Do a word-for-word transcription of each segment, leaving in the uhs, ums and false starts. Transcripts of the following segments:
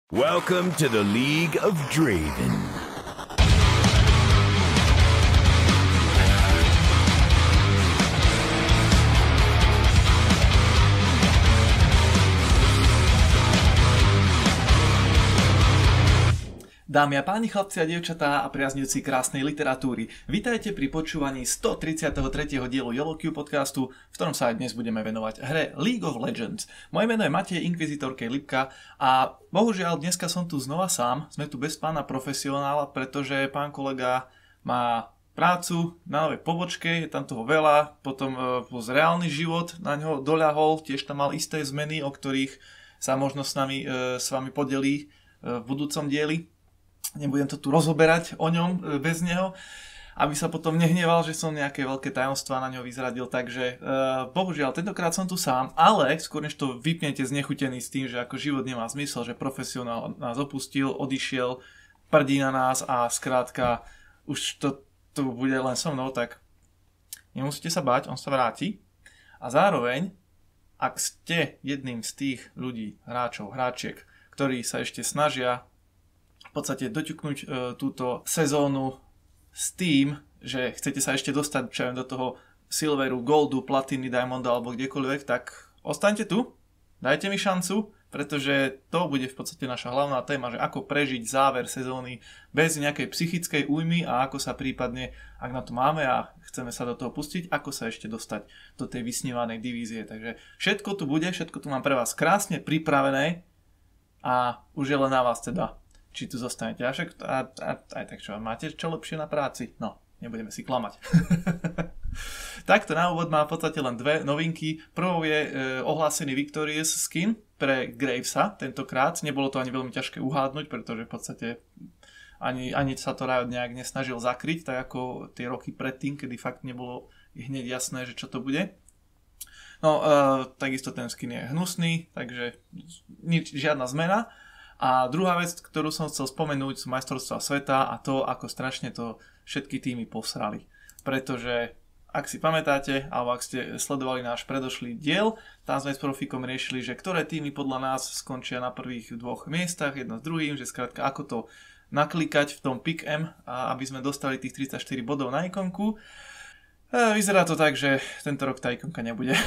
Welcome to the League of Draven. Dámy a páni, chlapci a dievčatá a priaznivci krásnej literatúry, vitajte pri počúvaní stotridsiateho tretieho dielu YOLOQ podcastu, v ktorom sa aj dnes budeme venovať hre League of Legends. Moje meno je Matej, inkvizitor Lipka a bohužiaľ dneska som tu znova sám, sme tu bez pána profesionála, pretože pán kolega má prácu na novej pobočke, je tam toho veľa, potom plus reálny život na ňo doľahol, tiež tam mal isté zmeny, o ktorých sa možno s nami, s vami podelí v budúcom dieli. Nebudem to tu rozoberať o ňom bez neho, aby sa potom nehneval, že som nejaké veľké tajomstvá na ňo vyzradil, takže uh, bohužiaľ tentokrát som tu sám, ale skôr než to vypnete znechutený s tým, že ako život nemá zmysel, že profesionál nás opustil, odišiel, prdí na nás a skrátka už to tu bude len so mnou, tak nemusíte sa báť, on sa vráti a zároveň, ak ste jedným z tých ľudí, hráčov, hráčiek, ktorí sa ešte snažia v podstate doťuknúť e, túto sezónu s tým, že chcete sa ešte dostať čo do toho silveru, goldu, platiny, diamondu alebo kdekoľvek, tak ostaňte tu, dajte mi šancu, pretože to bude v podstate naša hlavná téma, že ako prežiť záver sezóny bez nejakej psychickej újmy a ako sa prípadne, ak na to máme a chceme sa do toho pustiť, ako sa ešte dostať do tej vysnívanej divízie. Takže všetko tu bude, všetko tu mám pre vás krásne pripravené a už je len na vás teda, či tu zostanete. A však a, a, aj tak čo, máte čo lepšie na práci? No, nebudeme si klamať. Takto na úvod má v podstate len dve novinky. Prvou je e, ohlásený Victorious skin pre Gravesa tentokrát. Nebolo to ani veľmi ťažké uhádnuť, pretože v podstate ani, ani sa to Riot nejak nesnažil zakryť, tak ako tie roky predtým, kedy fakt nebolo hneď jasné, že čo to bude. No, e, takisto ten skin je hnusný, takže nič, žiadna zmena. A druhá vec, ktorú som chcel spomenúť, sú majstrovstvá sveta a to, ako strašne to všetky týmy posrali. Pretože, ak si pamätáte, alebo ak ste sledovali náš predošlý diel, tam sme s Profikom riešili, že ktoré týmy podľa nás skončia na prvých dvoch miestach, jedno s druhým, že skrátka ako to naklikať v tom pick em, aby sme dostali tých tridsaťštyri bodov na ikonku. E, vyzerá to tak, že tento rok tá ikonka nebude.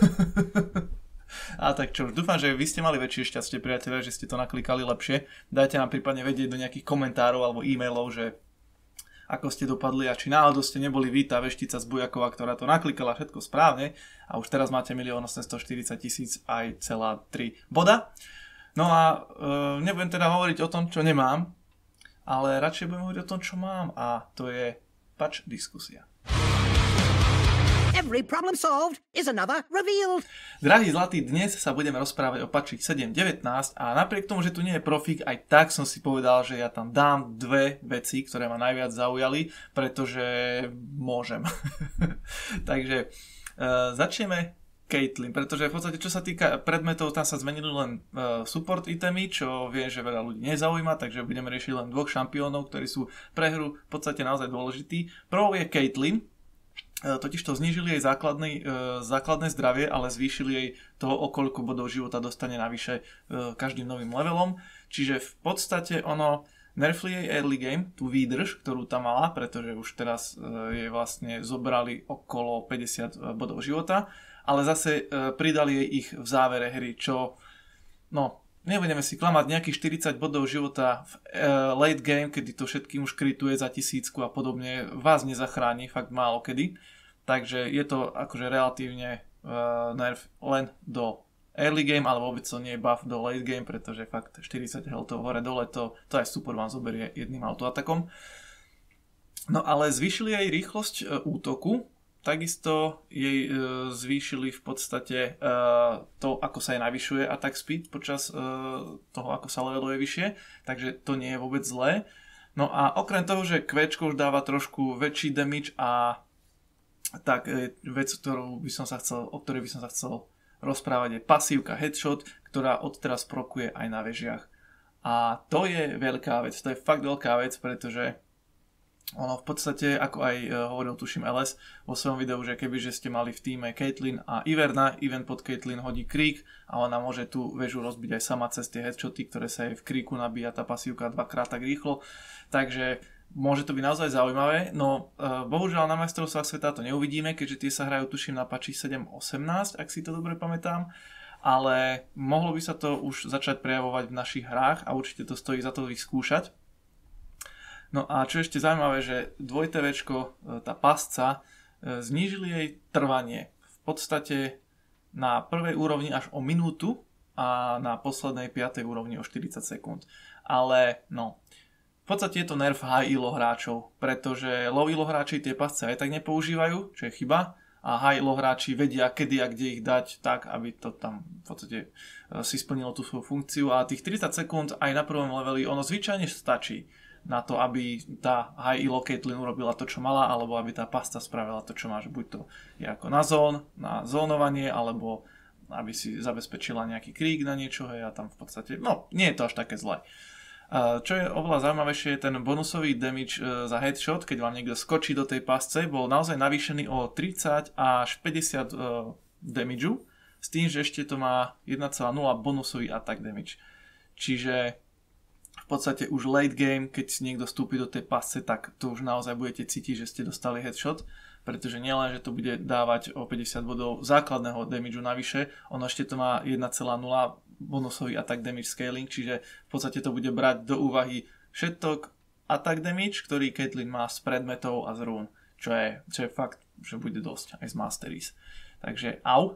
A tak čo, dúfam, že vy ste mali väčšie šťastie, priatelia, že ste to naklikali lepšie. Dajte nám prípadne vedieť do nejakých komentárov alebo e-mailov, že ako ste dopadli a či náhodou ste neboli vy tá veštica z Bujakova, ktorá to naklikala všetko správne a už teraz máte milión osemstoštyridsať tisíc aj celá tri boda. No a e, nebudem teda hovoriť o tom, čo nemám, ale radšej budem hovoriť o tom, čo mám a to je patch diskusia. Every problem solved is another revealed. Drahí zlatí, dnes sa budeme rozprávať o patchi sedem devätnásť a napriek tomu, že tu nie je Profík, aj tak som si povedal, že ja tam dám dve veci, ktoré ma najviac zaujali, pretože môžem. Takže uh, začneme Caitlyn, pretože v podstate čo sa týka predmetov, tam sa zmenili len uh, support itemy, čo viem, že veľa ľudí nezaujíma, takže budeme riešiť len dvoch šampiónov, ktorí sú pre hru v podstate naozaj dôležití. Prvou je Caitlyn. Totiž to znížili jej základné, základné zdravie, ale zvýšili jej to, o koľko bodov života dostane navyše každým novým levelom. Čiže v podstate ono nerfli jej early game, tú výdrž, ktorú tam mala, pretože už teraz jej vlastne zobrali okolo päťdesiat bodov života, ale zase pridali jej ich v závere hry, čo, no, nebudeme si klamať, nejakých štyridsať bodov života v late game, kedy to všetkým už krituje za tisícku a podobne, vás nezachráni, fakt málo kedy. Takže je to akože relatívne uh, nerf len do early game, ale vôbec to nie je buff do late game, pretože fakt štyridsať healthov hore dole, to, to aj super vám zoberie jedným autoatakom. No ale zvýšili jej rýchlosť uh, útoku, takisto jej uh, zvýšili v podstate uh, to, ako sa jej navyšuje attack speed počas uh, toho, ako sa leveluje vyššie, takže to nie je vôbec zlé. No a okrem toho, že Quečko už dáva trošku väčší damage a tak vec, ktorú by som sa chcel, o ktorej by som sa chcel rozprávať, je pasívka Headshot, ktorá odteraz prokuje aj na vežiach. A to je veľká vec, to je fakt veľká vec, pretože ono v podstate, ako aj hovoril tuším el es vo svojom videu, že kebyže ste mali v týme Caitlyn a Iverna, Even pod Caitlyn hodí krík a ona môže tú väžu rozbiť aj sama cez tie headshoty, ktoré sa jej v kríku nabíja tá pasívka dvakrát tak rýchlo. Takže môže to byť naozaj zaujímavé, no uh, bohužiaľ na majstrovstvách sveta to neuvidíme, keďže tie sa hrajú tuším na patchi sedem osemnásť, ak si to dobre pamätám. Ale mohlo by sa to už začať prejavovať v našich hrách a určite to stojí za to vyskúšať. No a čo ešte zaujímavé, že dva té véčko, tá pasca, znížili jej trvanie v podstate na prvej úrovni až o minútu a na poslednej piatej úrovni o štyridsať sekúnd. Ale no, v podstate je to nerf high elo hráčov, pretože low elo hráči tie pasce aj tak nepoužívajú, čo je chyba. A high elo hráči vedia, kedy a kde ich dať tak, aby to tam v podstate si splnilo tú svoju funkciu. A tých tridsať sekúnd aj na prvom leveli ono zvyčajne stačí na to, aby tá high elo Caitlyn urobila to, čo mala, alebo aby tá pasta spravila to, čo má. Že buď to je ako na zón, na zónovanie, alebo aby si zabezpečila nejaký krík na niečo. Hej, a tam v podstate, no, nie je to až také zlé. Čo je oveľa zaujímavejšie, je ten bonusový damage za headshot, keď vám niekto skočí do tej pasce, bol naozaj navýšený o tridsať až päťdesiat damageu, s tým, že ešte to má jeden celá nula bonusový attack damage. Čiže v podstate už late game, keď si niekto vstúpi do tej pasce, tak to už naozaj budete cítiť, že ste dostali headshot, pretože nielen, že to bude dávať o päťdesiat bodov základného damageu navyše, ono ešte to má jeden celá nula bonusový attack damage scaling, čiže v podstate to bude brať do úvahy všetok attack damage, ktorý Caitlyn má z predmetov a z rún, čo je, čo je fakt, že bude dosť aj z Masteries. Takže au.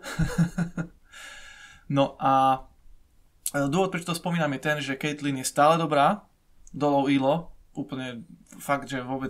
No a dôvod, prečo to spomínam, je ten, že Caitlyn je stále dobrá do low elo, úplne fakt, že vôbec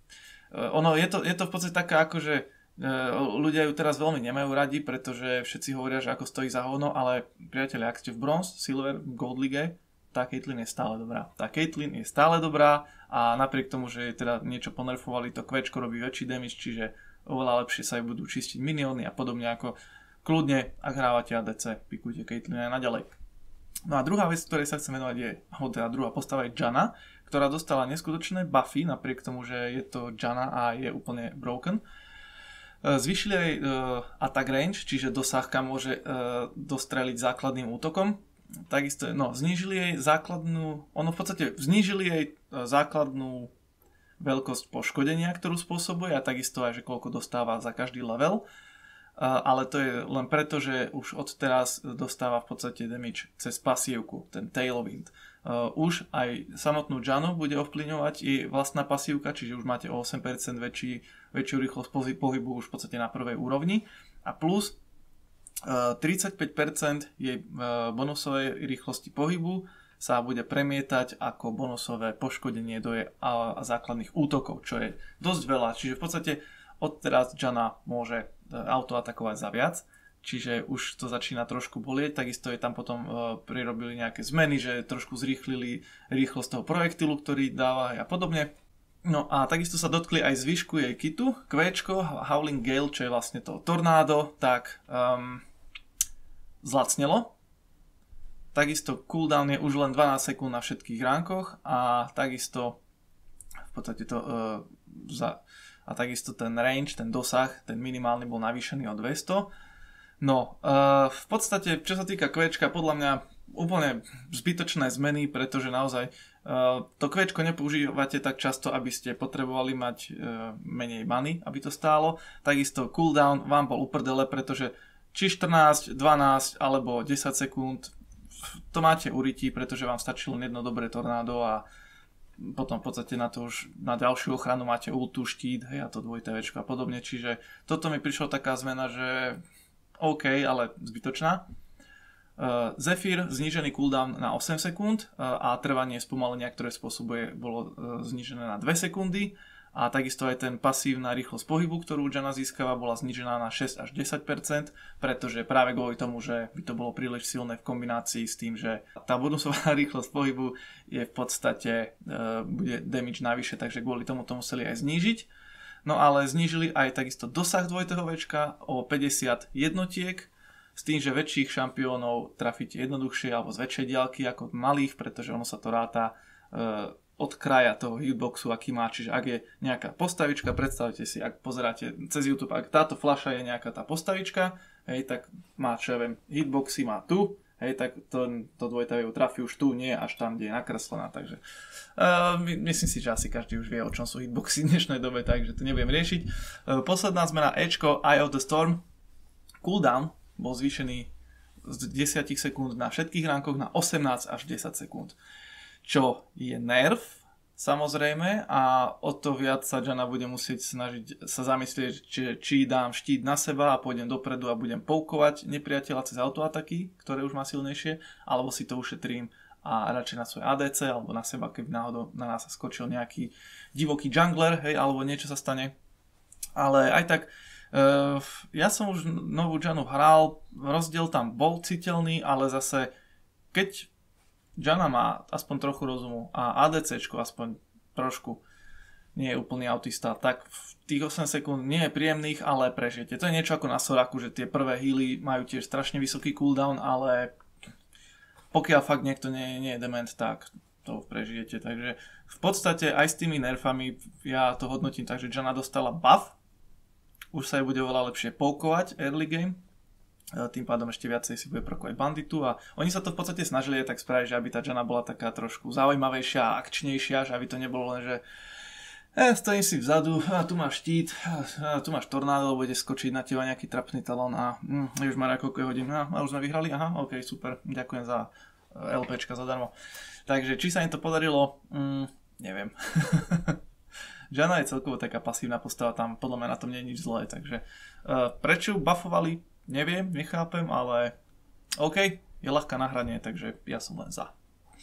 ono je to, je to v podstate taká ako, že ľudia ju teraz veľmi nemajú radi, pretože všetci hovoria, že ako stojí za hovno, ale priatelia, ak ste v Bronze, Silver, Gold League, tá Caitlyn je stále dobrá. Tá Caitlyn je stále dobrá a napriek tomu, že teda niečo ponerfovali, to kvéčko robí väčší damage, čiže oveľa lepšie sa budú čistiť minióny a podobne, ako kľudne, ak hrávate á dé cé, pikujte Caitlyn aj naďalej. No a druhá vec, ktorej sa chcem venovať je, alebo teda druhá postava je Janna, ktorá dostala neskutočné buffy, napriek tomu, že je to Janna a je úplne broken. Zvýšili aj uh, attack range, čiže dosah, kam môže uh, dostreliť základným útokom. Takisto, no, znížili jej základnú, ono v podstate znížili jej uh, základnú veľkosť poškodenia, ktorú spôsobuje a takisto aj, že koľko dostáva za každý level. Uh, ale to je len preto, že už od teraz dostáva v podstate damage cez pasívku, ten Tailwind. Uh, už aj samotnú Jannu bude ovplyvňovať jej vlastná pasívka, čiže už máte o osem percent väčší, väčšiu rýchlosť pohybu už v podstate na prvej úrovni. A plus uh, tridsaťpäť percent jej uh, bonusovej rýchlosti pohybu sa bude premietať ako bonusové poškodenie do jej a, a základných útokov, čo je dosť veľa. Čiže v podstate od teraz Janna môže uh, autoatakovať za viac. Čiže už to začína trošku bolieť, takisto je tam potom uh, prirobili nejaké zmeny, že trošku zrýchlili rýchlosť toho projektilu, ktorý dáva a podobne. No a takisto sa dotkli aj zvyšku jej kitu, kvéčko, Howling Gale, čo je vlastne to tornádo, tak um, zlacnelo. Takisto cooldown je už len dvanásť sekúnd na všetkých ránkoch a takisto v podstate to uh, za, a takisto ten range, ten dosah, ten minimálny bol navýšený o dvesto. No, uh, v podstate, čo sa týka kvéčka, podľa mňa úplne zbytočné zmeny, pretože naozaj uh, to kvéčko nepoužívate tak často, aby ste potrebovali mať uh, menej many, aby to stálo. Takisto cooldown vám bol uprdele, pretože či štrnásť, dvanásť alebo desať sekúnd to máte urytí, pretože vám stačí len jedno dobré tornádo a potom v podstate na to už na ďalšiu ochranu máte ultu, štít, hej, a to dva té véčko a podobne. Čiže toto mi prišla taká zmena, že OK, ale zbytočná. Uh, Zephyr znížený cooldown na osem sekúnd uh, a trvanie spomalenia, ktoré spôsobuje, bolo uh, znížené na dve sekundy a takisto aj ten pasívna rýchlosť pohybu, ktorú Janna získava, bola znížená na šesť až desať percent, pretože práve kvôli tomu, že by to bolo príliš silné v kombinácii s tým, že tá bonusová rýchlosť pohybu je v podstate uh, bude damage navyše, takže kvôli tomu to museli aj znížiť. No ale znížili aj takisto dosah dva té véčka o päťdesiat jednotiek, s tým, že väčších šampiónov trafíte jednoduchšie alebo z väčšej diaľky ako malých, pretože ono sa to ráta e, od kraja toho hitboxu, aký má. Čiže ak je nejaká postavička, predstavte si, ak pozeráte cez YouTube, ak táto fľaša je nejaká tá postavička, hej, tak má, čo ja viem, hitboxy má tu, hej, tak to, to dvojtaviu trafí už tu, nie až tam, kde je nakreslená. Takže uh, my, myslím si, že asi každý už vie, o čom sú hitboxy v dnešnej dobe, takže to nebudem riešiť. Uh, posledná zmena Ečko, Eye of the Storm. Cooldown bol zvýšený z desať sekúnd na všetkých ránkoch na osemnásť až desať sekúnd. Čo je nerv, samozrejme, a o to viac sa Janna bude musieť snažiť sa zamyslieť, či, či dám štít na seba a pôjdem dopredu a budem poukovať nepriateľa cez autoataky, ktoré už má silnejšie, alebo si to ušetrím a radšej na svoje á dé cé, alebo na seba, keby náhodou na nás skočil nejaký divoký jungler, hej, alebo niečo sa stane. Ale aj tak, uh, ja som už novú Jannu hral, rozdiel tam bol citeľný, ale zase, keď Janna má aspoň trochu rozumu a ADCčko aspoň trošku nie je úplný autista, tak v tých osem sekúnd nie je príjemných, ale prežijete. To je niečo ako na Soraku, že tie prvé healy majú tiež strašne vysoký cooldown, ale pokiaľ fakt niekto nie, nie je dement, tak to prežijete. Takže v podstate aj s tými nerfami ja to hodnotím tak, že Janna dostala buff, už sa jej bude oveľa lepšie poukovať early game, tým pádom ešte viacej si bude prokovať banditu a oni sa to v podstate snažili tak spraviť, že aby tá Janna bola taká trošku zaujímavejšia a akčnejšia, že aby to nebolo len, že eh, stojím si vzadu, a tu máš štít, a tu máš tornádo, bude skočiť na teba nejaký trapný talón a hm, už má koľko hodín, a, a už sme vyhrali, aha, ok, super, ďakujem za LPčka zadarmo. Takže či sa im to podarilo, hm, neviem. Janna je celkovo taká pasívna postava, tam podľa mňa na tom nie je nič zlé, takže uh, prečo buffovali? Neviem, nechápem, ale OK, je ľahká na hranie, takže ja som len za.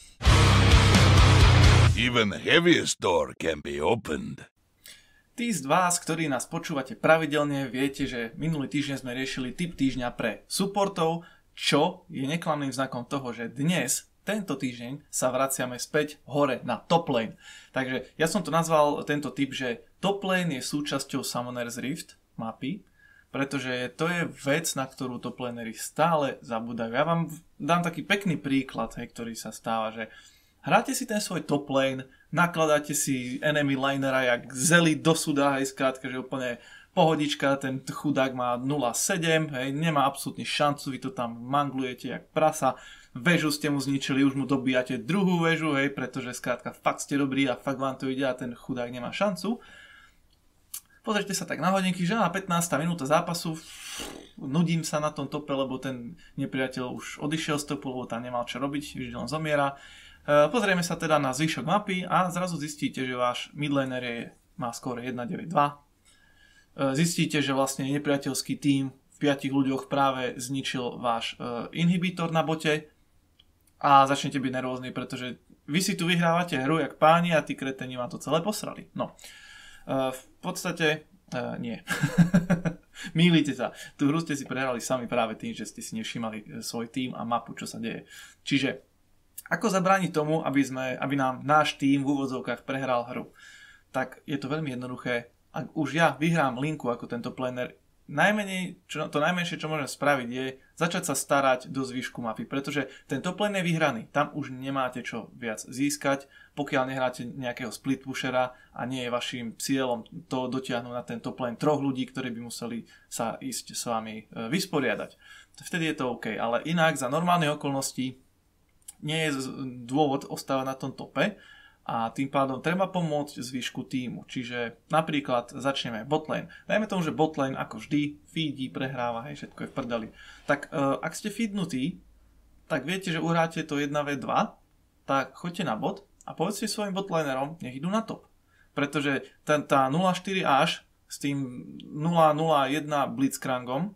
Even the heaviest door can be opened. Tí z vás, ktorí nás počúvate pravidelne, viete, že minulý týždeň sme riešili tip týždňa pre supportov, čo je neklamným znakom toho, že dnes, tento týždeň, sa vraciame späť hore na top lane. Takže ja som to nazval tento tip, že top lane je súčasťou Summoner's Rift mapy, pretože to je vec, na ktorú top lanery stále zabúdajú. Ja vám dám taký pekný príklad, hej, ktorý sa stáva, že hráte si ten svoj top lane, nakladáte si enemy linera jak zeli do suda, hej, skrátka, že úplne pohodička, ten chudák má nula sedem, hej, nemá absolútne šancu, vy to tam manglujete jak prasa, väžu ste mu zničili, už mu dobíjate druhú väžu, hej, pretože skrátka fakt ste dobrí a fakt vám to ide a ten chudák nemá šancu. Pozrite sa tak na hodinky, že na pätnásta minúta zápasu nudím sa na tom tope, lebo ten nepriateľ už odišiel z topu, lebo tam nemal čo robiť, vždy len zomiera. Pozrieme sa teda na zvyšok mapy a zrazu zistíte, že váš midlaner je, má skóre jedna deväť dva. Zistíte, že vlastne nepriateľský tím v piatich ľuďoch práve zničil váš inhibitor na bote a začnete byť nervózni, pretože vy si tu vyhrávate hru jak páni a tí kreteni vám to celé posrali. No. Uh, v podstate uh, nie. Mýlite sa. Tú hru ste si prehrali sami práve tým, že ste si nevšímali svoj tým a mapu, čo sa deje. Čiže ako zabrániť tomu, aby, sme, aby nám náš tým v úvodzovkách prehral hru? Tak je to veľmi jednoduché. Ak už ja vyhrám linku ako tento planer, najmenej, čo, to najmenšie, čo môžem spraviť, je začať sa starať do zvyšku mapy, pretože ten top lane je vyhraný. Tam už nemáte čo viac získať, pokiaľ nehráte nejakého split pushera a nie je vašim cieľom to dotiahnuť na ten top lane troch ľudí, ktorí by museli sa ísť s vami vysporiadať. Vtedy je to OK, ale inak za normálne okolnosti nie je dôvod ostávať na tom tope a tým pádom treba pomôcť zvyšku týmu. Čiže napríklad začneme botlane. Dajme tomu, že botlane ako vždy feedí, prehráva, hej, všetko je v prdeli. Tak uh, ak ste feednutí, tak viete, že uhráte to jedna vé dva, tak choďte na bot a povedzte svojim botlanerom, nech idú na top. Pretože tá, tá nula štyri až s tým nula nula jeden blitzcrangom,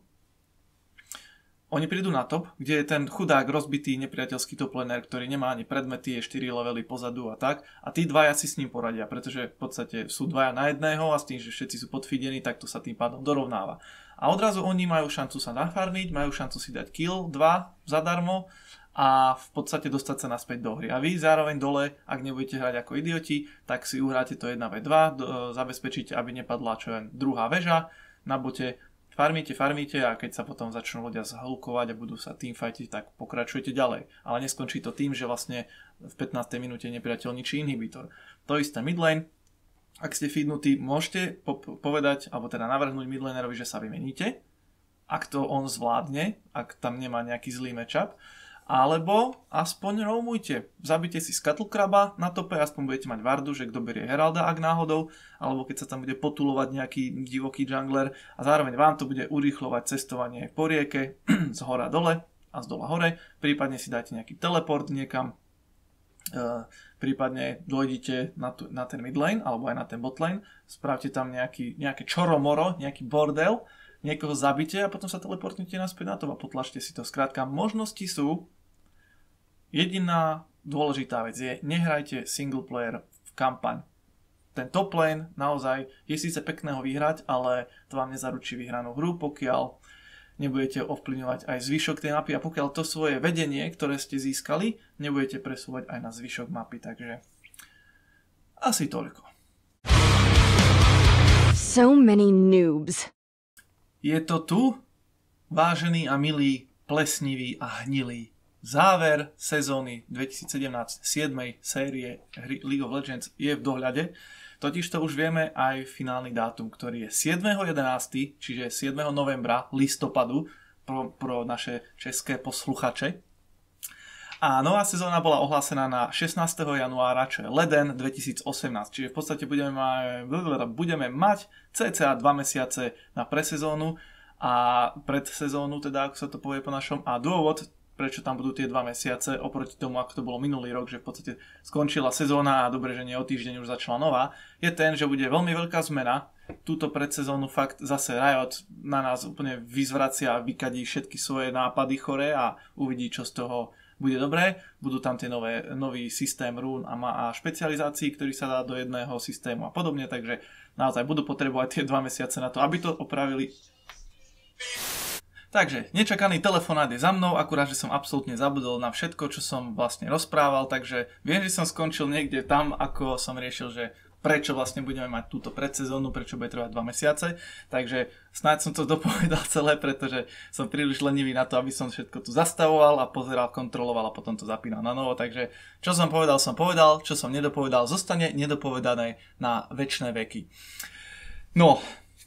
oni prídu na top, kde je ten chudák rozbitý nepriateľský top laner, ktorý nemá ani predmety, je štyri levely pozadu a tak. A tí dvaja si s ním poradia, pretože v podstate sú dvaja na jedného a s tým, že všetci sú podfeedení, tak to sa tým pádom dorovnáva. A odrazu oni majú šancu sa nafarmiť, majú šancu si dať kill, dva zadarmo a v podstate dostať sa naspäť do hry. A vy zároveň dole, ak nebudete hrať ako idioti, tak si uhráte to jedna vé dva, zabezpečíte, aby nepadla čo len druhá väža na bote. farmíte, farmíte a keď sa potom začnú ľudia zhlukovať a budú sa teamfightiť, tak pokračujete ďalej. Ale neskončí to tým, že vlastne v pätnástej minúte nepriateľ ničí inhibitor. To isté midlane. Ak ste feednutí, môžete po- povedať, alebo teda navrhnúť midlanerovi, že sa vymeníte, ak to on zvládne, ak tam nemá nejaký zlý matchup, alebo aspoň roamujte. Zabite si Scuttlekraba na tope, aspoň budete mať vardu, že kto berie Heralda, ak náhodou, alebo keď sa tam bude potulovať nejaký divoký jungler a zároveň vám to bude urýchlovať cestovanie po rieke z hora dole a z dola hore, prípadne si dáte nejaký teleport niekam, Uh, prípadne dojdete na, tu, na ten midlane alebo aj na ten botlane, spravte tam nejaký, nejaké čoromoro, nejaký bordel, niekoho zabite a potom sa teleportnite naspäť na to a potlačte si to. Skrátka, možnosti sú. Jediná dôležitá vec je, nehrajte single player v kampaň. Ten top lane naozaj je síce pekné ho vyhrať, ale to vám nezaručí vyhranú hru, pokiaľ nebudete ovplyvňovať aj zvyšok tej mapy a pokiaľ to svoje vedenie, ktoré ste získali, nebudete presúvať aj na zvyšok mapy, takže asi toľko. So many noobs. Je to tu, vážený a milý, plesnivý a hnilý záver sezóny dvetisícsedemnásť siedmej série hry League of Legends je v dohľade. Totižto už vieme aj finálny dátum, ktorý je siedmeho jedenásteho čiže siedmeho novembra, listopadu pro, pro naše české posluchače. A nová sezóna bola ohlásená na šestnásteho januára, čo je leden dvetisícosemnásť. Čiže v podstate budeme, mať, budeme mať cca dva mesiace na presezónu a predsezónu, teda ako sa to povie po našom. A dôvod, prečo tam budú tie dva mesiace oproti tomu, ako to bolo minulý rok, že v podstate skončila sezóna a dobre, že nie o týždeň už začala nová, je ten, že bude veľmi veľká zmena. Túto predsezónu fakt zase Riot na nás úplne vyzvracia a vykadí všetky svoje nápady chore a uvidí, čo z toho bude dobré. Budú tam tie nové, nový systém rún a, a špecializácií, ktorý sa dá do jedného systému a podobne, takže naozaj budú potrebovať tie dva mesiace na to, aby to opravili. Takže, nečakaný telefonát je za mnou, akurát, že som absolútne zabudol na všetko, čo som vlastne rozprával, takže viem, že som skončil niekde tam, ako som riešil, že prečo vlastne budeme mať túto predsezónu, prečo bude trvať dva mesiace, takže snáď som to dopovedal celé, pretože som príliš lenivý na to, aby som všetko tu zastavoval a pozeral, kontroloval a potom to zapínal na novo, takže čo som povedal, som povedal, čo som nedopovedal, zostane nedopovedané na večné veky. No,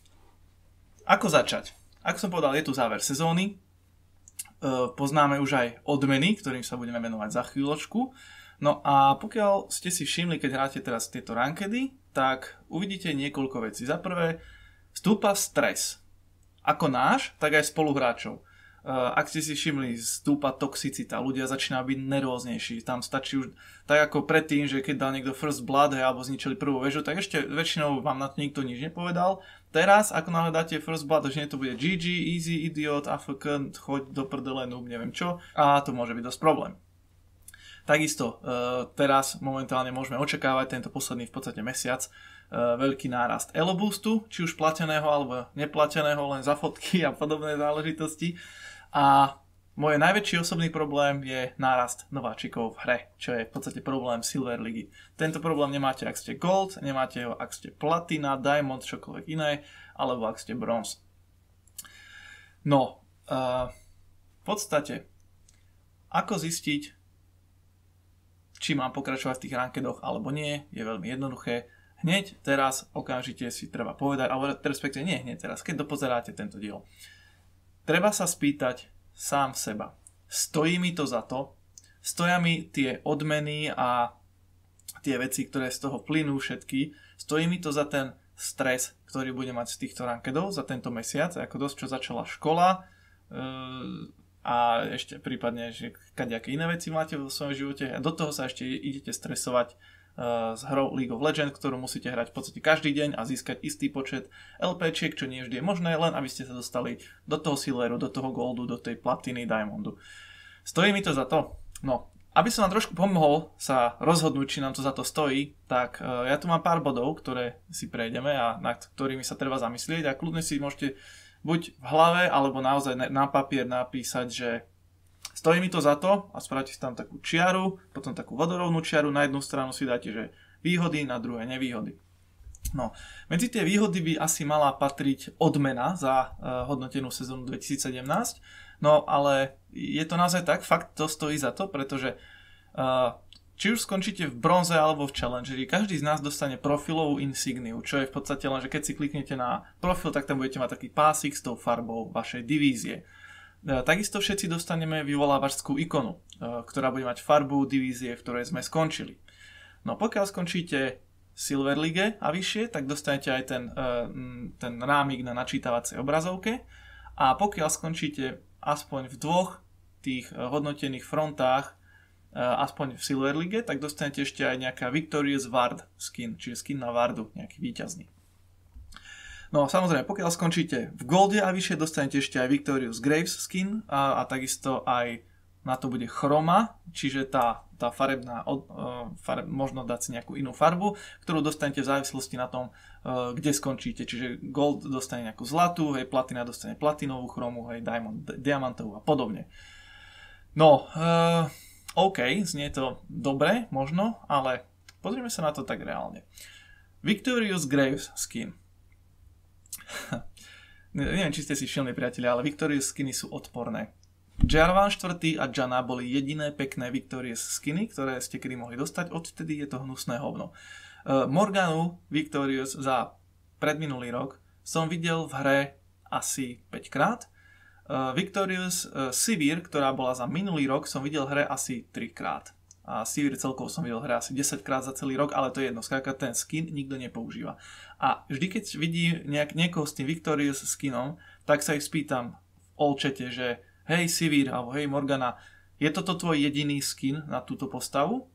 ako začať? Ako som povedal, je tu záver sezóny, poznáme už aj odmeny, ktorým sa budeme venovať za chvíľočku. No a pokiaľ ste si všimli, keď hráte teraz tieto rankedy, tak uvidíte niekoľko vecí. Za prvé, stúpa stres. Ako náš, tak aj spoluhráčov. Ak ste si všimli, stúpa toxicita, ľudia začínajú byť nervóznejší. Tam stačí už, tak ako predtým, že keď dal niekto first blood alebo zničili prvú väžu, tak ešte väčšinou vám na to nikto nič nepovedal. Teraz, ako náhle dáte first blood, že nie to bude gé gé, easy, idiot, á ef ká, choď do prdele, noob, neviem čo. A to môže byť dosť problém. Takisto, teraz momentálne môžeme očakávať tento posledný v podstate mesiac veľký nárast elo boostu, či už plateného alebo neplateného, len za fotky a podobné záležitosti. A môj najväčší osobný problém je nárast nováčikov v hre, čo je v podstate problém Silver ligy. Tento problém nemáte, ak ste Gold, nemáte ho, ak ste Platina, Diamond, čokoľvek iné, alebo ak ste Bronze. No, uh, v podstate, ako zistiť, či mám pokračovať v tých rankedoch alebo nie, je veľmi jednoduché. Hneď teraz, okamžite si treba povedať, alebo respektíve nie hneď teraz, keď dopozeráte tento diel. Treba sa spýtať sám seba. Stojí mi to za to? Stoja mi tie odmeny a tie veci, ktoré z toho plynú všetky? Stojí mi to za ten stres, ktorý budem mať z týchto rankedov za tento mesiac? Ako dosť, čo začala škola a ešte prípadne, že kadejaké iné veci máte vo svojom živote a do toho sa ešte idete stresovať s hrou League of Legends, ktorú musíte hrať v podstate každý deň a získať istý počet LPčiek, čo nie vždy je možné, len aby ste sa dostali do toho Silveru, do toho Goldu, do tej Platiny, Diamondu. Stojí mi to za to? No, aby som vám trošku pomohol sa rozhodnúť, či nám to za to stojí, tak uh, ja tu mám pár bodov, ktoré si prejdeme a nad ktorými sa treba zamyslieť a kľudne si môžete buď v hlave, alebo naozaj na papier napísať, že stojí mi to za to a spravte si tam takú čiaru, potom takú vodorovnú čiaru, na jednu stranu si dáte, že výhody, na druhé nevýhody. No, medzi tie výhody by asi mala patriť odmena za uh, hodnotenú sezónu dvetisícsedemnásť, no ale je to naozaj tak, fakt to stojí za to, pretože uh, či už skončíte v bronze alebo v challengeri, každý z nás dostane profilovú insigniu, čo je v podstate len, že keď si kliknete na profil, tak tam budete mať taký pásik s tou farbou vašej divízie. Uh, takisto všetci dostaneme vyvolávačskú ikonu, uh, ktorá bude mať farbu divízie, v ktorej sme skončili. No pokiaľ skončíte Silver League a vyššie, tak dostanete aj ten, ten rámik na načítavacej obrazovke a pokiaľ skončíte aspoň v dvoch tých hodnotených frontách, aspoň v Silver League, tak dostanete ešte aj nejaká Victorious Ward skin, čiže skin na Wardu, nejaký víťazný. No samozrejme, pokiaľ skončíte v Golde a vyššie, dostanete ešte aj Victorious Graves skin a, a takisto aj na to bude chroma, čiže tá, tá farebná, uh, fareb, možno dať si nejakú inú farbu, ktorú dostanete v závislosti na tom, uh, kde skončíte. Čiže gold dostane nejakú zlatú, hej, platina dostane platinovú chromu, hej, diamond, diamantovú a podobne. No, uh, OK, znie to dobre, možno, ale pozrieme sa na to tak reálne. Victorious Graves skin. Neviem, či ste si všimli, priatelia, ale Victorious skiny sú odporné. Jarvan štvrtý a Janna boli jediné pekné Victorious skiny, ktoré ste kedy mohli dostať, odvtedy je to hnusné hovno. Uh, Morganu Victorious za predminulý rok som videl v hre asi päť krát. Uh, Victorious uh, Sivir, ktorá bola za minulý rok, som videl v hre asi tri krát. A Sivir celkovo som videl v hre asi desať krát za celý rok, ale to je jedno, skrátka ten skin nikto nepoužíva. A vždy keď vidí nejak, niekoho s tým Victorious skinom, tak sa ich spýtam v all chate, že hej Sivir, alebo hej Morgana, je toto tvoj jediný skin na túto postavu?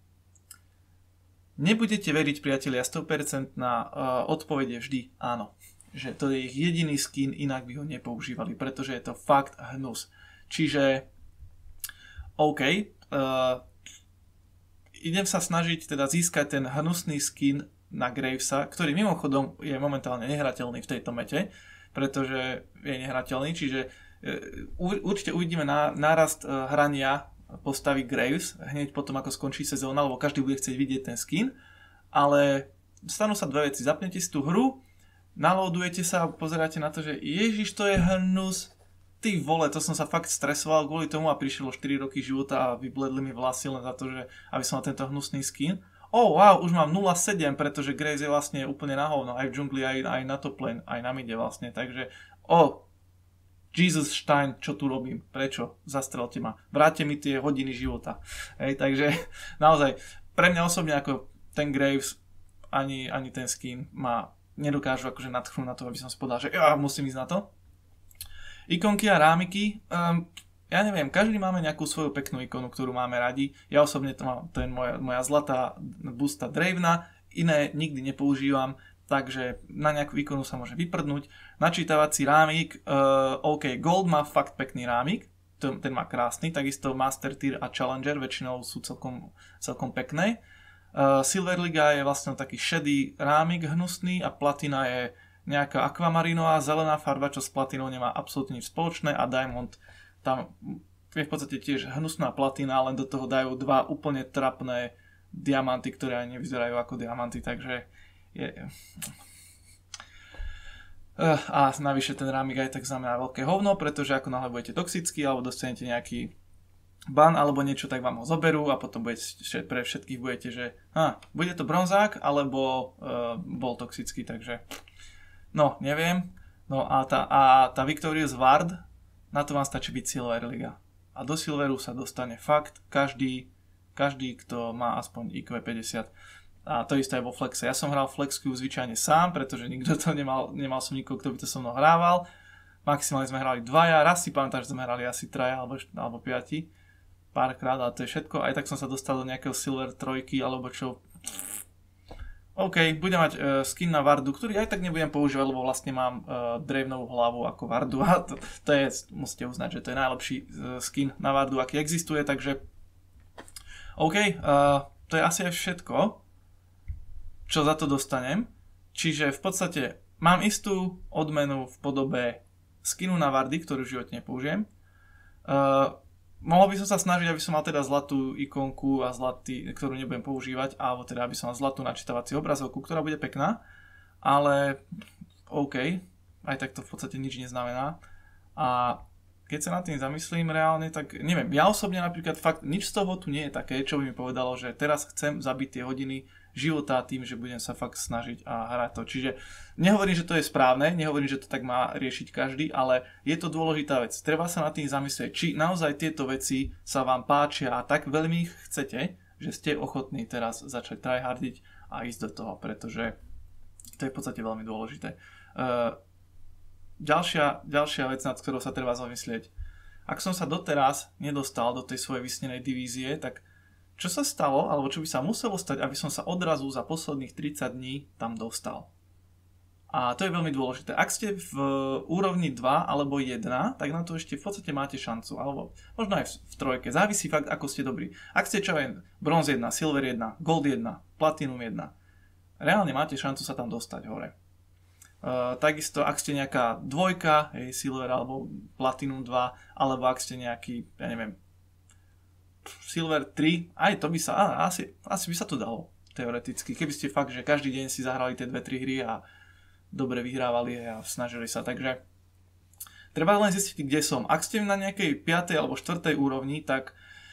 Nebudete veriť, priatelia, sto percent na uh, odpovede vždy áno. Že to je ich jediný skin, inak by ho nepoužívali, pretože je to fakt hnus. Čiže OK, uh, idem sa snažiť teda získať ten hnusný skin na Gravesa, ktorý mimochodom je momentálne nehrateľný v tejto mete, pretože je nehrateľný, čiže určite uvidíme nárast hrania postavy Graves hneď potom, ako skončí sezóna, lebo každý bude chcieť vidieť ten skin, ale stanú sa dve veci. Zapnete si tú hru, naloadujete sa a pozeráte na to, že ježiš, to je hnus, ty vole, to som sa fakt stresoval kvôli tomu a prišlo štyri roky života a vybledli mi vlasy len za to, že aby som mal tento hnusný skin. Oh wow, už mám nula sedem, pretože Graves je vlastne úplne na hovno, aj v džungli, aj, aj na top lane, aj na mide vlastne, takže oh, Jesus Stein, čo tu robím? Prečo? Zastrelte ma. Vráťte mi tie hodiny života. Hej, takže naozaj, pre mňa osobne ako ten Graves ani, ani ten skin ma nedokážu akože nadchnúť na to, aby som si povedal, že ja musím ísť na to. Ikonky a rámiky, um, ja neviem, každý máme nejakú svoju peknú ikonu, ktorú máme radi. Ja osobne to mám, to je moja, moja zlatá busta Dravena, iné nikdy nepoužívam, takže na nejakú ikonu sa môže vyprdnúť. Načítavací rámik, uh, OK, Gold má fakt pekný rámik, ten, ten má krásny, takisto Master Tier a Challenger väčšinou sú celkom, celkom pekné. Uh, Silver Liga je vlastne taký šedý rámik hnusný a Platina je nejaká akvamarinová zelená farba, čo s Platinou nemá absolútne nič spoločné a Diamond tam je v podstate tiež hnusná platina, len do toho dajú dva úplne trapné diamanty, ktoré aj nevyzerajú ako diamanty, takže je... A navyše ten rámik aj tak znamená veľké hovno, pretože ako náhle budete toxickí alebo dostanete nejaký ban alebo niečo, tak vám ho zoberú a potom budete, pre všetkých budete, že ha, bude to bronzák alebo uh, bol toxický, takže no, neviem. No a tá, a tá Victorious Ward, na to vám stačí byť Silver Liga. A do Silveru sa dostane fakt každý, každý, kto má aspoň í kvé päťdesiat. A to isté aj vo Flexe. Ja som hral Flexku zvyčajne sám, pretože nikto to nemal, nemal som nikoho, kto by to so mnou hrával. Maximálne sme hrali dvaja, raz si pamätám, že sme hrali asi traja alebo, alebo piati. Párkrát, ale to je všetko. Aj tak som sa dostal do nejakého Silver trojky alebo čo. OK, budem mať uh, skin na Wardu, ktorý aj tak nebudem používať, lebo vlastne mám uh, Dravenovú hlavu ako Wardu a to, to je, musíte uznať, že to je najlepší uh, skin na Wardu, aký existuje, takže OK, uh, to je asi aj všetko, čo za to dostanem. Čiže v podstate mám istú odmenu v podobe skinu na Wardy, ktorú v živote nepoužijem. Uh, mohol by som sa snažiť, aby som mal teda zlatú ikonku a zlatý, ktorú nebudem používať, alebo teda aby som mal zlatú načítavaciu obrazovku, ktorá bude pekná. ale OK, aj tak to v podstate nič neznamená. A keď sa nad tým zamyslím reálne, tak neviem, ja osobne napríklad fakt nič z toho tu nie je také, čo by mi povedalo, že teraz chcem zabiť tie hodiny života tým, že budem sa fakt snažiť a hrať to. Čiže nehovorím, že to je správne, nehovorím, že to tak má riešiť každý, ale je to dôležitá vec. Treba sa nad tým zamyslieť, či naozaj tieto veci sa vám páčia a tak veľmi ich chcete, že ste ochotní teraz začať tryhardiť a ísť do toho, pretože to je v podstate veľmi dôležité. Uh, Ďalšia, ďalšia vec, nad ktorou sa treba zamyslieť. Ak som sa doteraz nedostal do tej svojej vysnenej divízie, tak čo sa stalo, alebo čo by sa muselo stať, aby som sa odrazu za posledných tridsať dní tam dostal? A to je veľmi dôležité. Ak ste v úrovni dva alebo jeden, tak na to ešte v podstate máte šancu. Alebo možno aj v, v trojke. Závisí fakt, ako ste dobrí. Ak ste čo aj bronz jeden, silver jeden, gold jeden, platinum jeden, reálne máte šancu sa tam dostať hore. Uh, takisto ak ste nejaká dvojka, hej, silver alebo platinum dva, alebo ak ste nejaký, ja neviem, silver tri, aj to by sa, á, asi, asi by sa to dalo teoreticky, keby ste fakt, že každý deň si zahrali tie dve tri hry a dobre vyhrávali a snažili sa, takže treba len zistiť, kde som. Ak ste na nejakej piatej alebo štvrtej úrovni, tak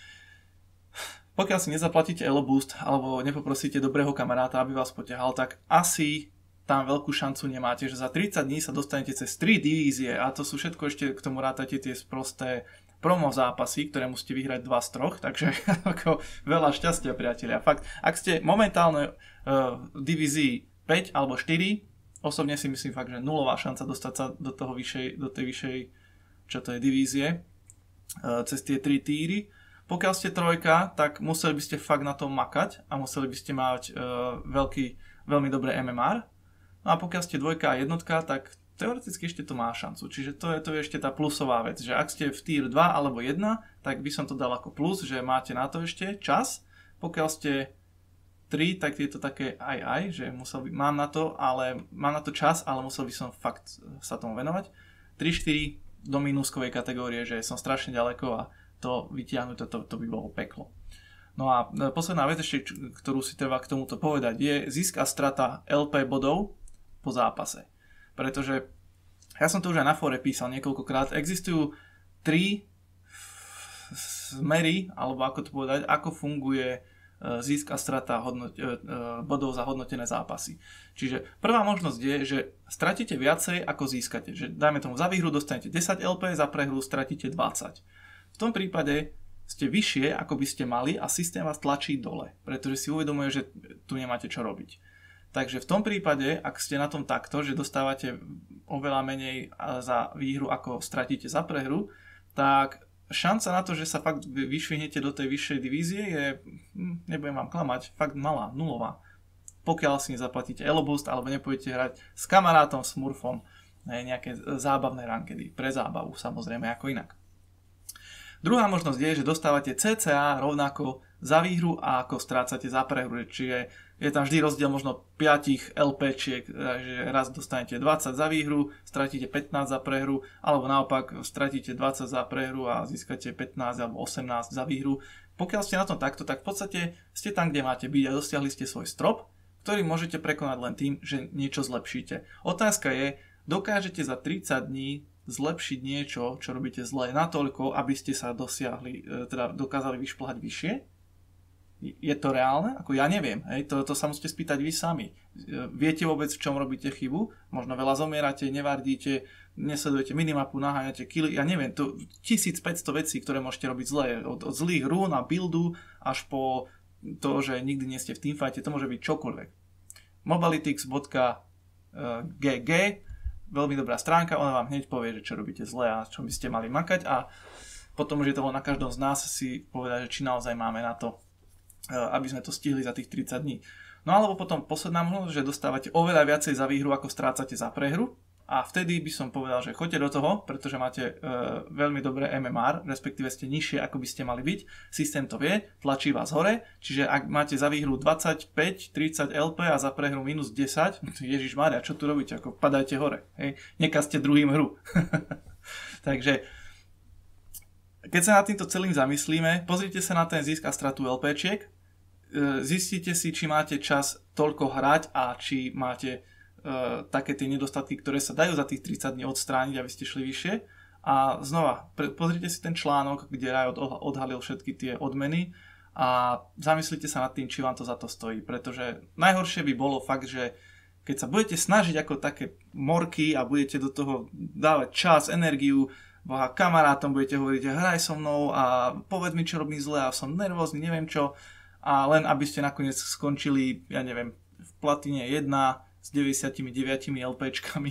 pokiaľ si nezaplatíte Elo Boost alebo nepoprosíte dobrého kamaráta, aby vás potiahal, tak asi tam veľkú šancu nemáte, že za tridsať dní sa dostanete cez tri divízie a to sú všetko ešte k tomu rátate tie sprosté promo zápasy, ktoré musíte vyhrať dva z troch, takže ako veľa šťastia, priatelia. Fakt, ak ste momentálne uh, v divízii päť alebo štyri, osobne si myslím fakt, že nulová šanca dostať sa do toho vyššej, do tej vyššej, čo to je, divízie, uh, cez tie tri týry. Pokiaľ ste trojka, tak museli by ste fakt na tom makať a museli by ste mať uh, veľký, veľmi dobré em em er. No a pokiaľ ste dvojka a jednotka, tak teoreticky ešte to má šancu. Čiže to je, to je ešte tá plusová vec, že ak ste v tier dva alebo jeden, tak by som to dal ako plus, že máte na to ešte čas. Pokiaľ ste tri, tak je to také aj aj, že musel by, mám na to, ale mám na to čas, ale musel by som fakt sa tomu venovať. tri štyri do minuskovej kategórie, že som strašne ďaleko a to vytiahnuť, to, to by bolo peklo. No a posledná vec ešte, ktorú si treba k tomuto povedať, je zisk a strata el pé bodov po zápase. Pretože ja som to už aj na fóre písal niekoľkokrát, existujú tri smery, alebo ako to povedať, ako funguje zisk a strata hodnot, bodov za hodnotené zápasy. Čiže prvá možnosť je, že stratíte viacej ako získate. Že dajme tomu, za výhru dostanete desať el pé, za prehru stratíte dvadsať. V tom prípade ste vyššie, ako by ste mali a systém vás tlačí dole, pretože si uvedomuje, že tu nemáte čo robiť. Takže v tom prípade, ak ste na tom takto, že dostávate oveľa menej za výhru, ako stratíte za prehru, tak šanca na to, že sa fakt vyšvihnete do tej vyššej divízie je, nebudem vám klamať, fakt malá, nulová. Pokiaľ si nezaplatíte Elo Boost alebo nepôjdete hrať s kamarátom, smurfom, nejaké zábavné rankedy, pre zábavu samozrejme ako inak. Druhá možnosť je, že dostávate cca rovnako za výhru a ako strácate za prehru, čiže je tam vždy rozdiel možno päť LPčiek, že raz dostanete dvadsať za výhru, stratíte pätnásť za prehru, alebo naopak stratíte dvadsať za prehru a získate pätnásť alebo osemnásť za výhru. Pokiaľ ste na tom takto, tak v podstate ste tam, kde máte byť a dosiahli ste svoj strop, ktorý môžete prekonať len tým, že niečo zlepšíte. Otázka je, dokážete za tridsať dní zlepšiť niečo, čo robíte zle natoľko, aby ste sa dosiahli, teda dokázali vyšplhať vyššie? Je to reálne? Ako ja neviem. Hej? To, to sa musíte spýtať vy sami. Viete vôbec, v čom robíte chybu? Možno veľa zomierate, nevardíte, nesledujete minimapu, naháňate killy. Ja neviem, to tisícpäťsto vecí, ktoré môžete robiť zle. Od, od zlých rún a buildu až po to, že nikdy nie ste v teamfighte, to môže byť čokoľvek. mobalytics bodka gé gé, veľmi dobrá stránka, ona vám hneď povie, že čo robíte zle a čo by ste mali makať a potom už je to na každom z nás si povedať, že či naozaj máme na to, aby sme to stihli za tých tridsať dní. No alebo potom posledná možnosť, že dostávate oveľa viacej za výhru, ako strácate za prehru a vtedy by som povedal, že choďte do toho, pretože máte e, veľmi dobré em em er, respektíve ste nižšie, ako by ste mali byť. Systém to vie, tlačí vás hore, čiže ak máte za výhru dvadsaťpäť tridsať el pé a za prehru minus desať, ježišmária, čo tu robíte, ako padajte hore, hej? Nekazte druhým hru. Takže keď sa nad týmto celým zamyslíme, pozrite sa na ten zisk a stratu LPčiek, zistite si, či máte čas toľko hrať a či máte také tie nedostatky, ktoré sa dajú za tých tridsať dní odstrániť, aby ste šli vyššie. A znova, pre, pozrite si ten článok, kde Riot odhalil všetky tie odmeny a zamyslite sa nad tým, či vám to za to stojí. Pretože najhoršie by bolo fakt, že keď sa budete snažiť ako také morky a budete do toho dávať čas, energiu, boha kamarátom budete hovoriť, že hraj so mnou a povedz mi, čo robím zle a som nervózny, neviem čo. A len aby ste nakoniec skončili, ja neviem, v platine jedna s deväťdesiatdeväť LPčkami.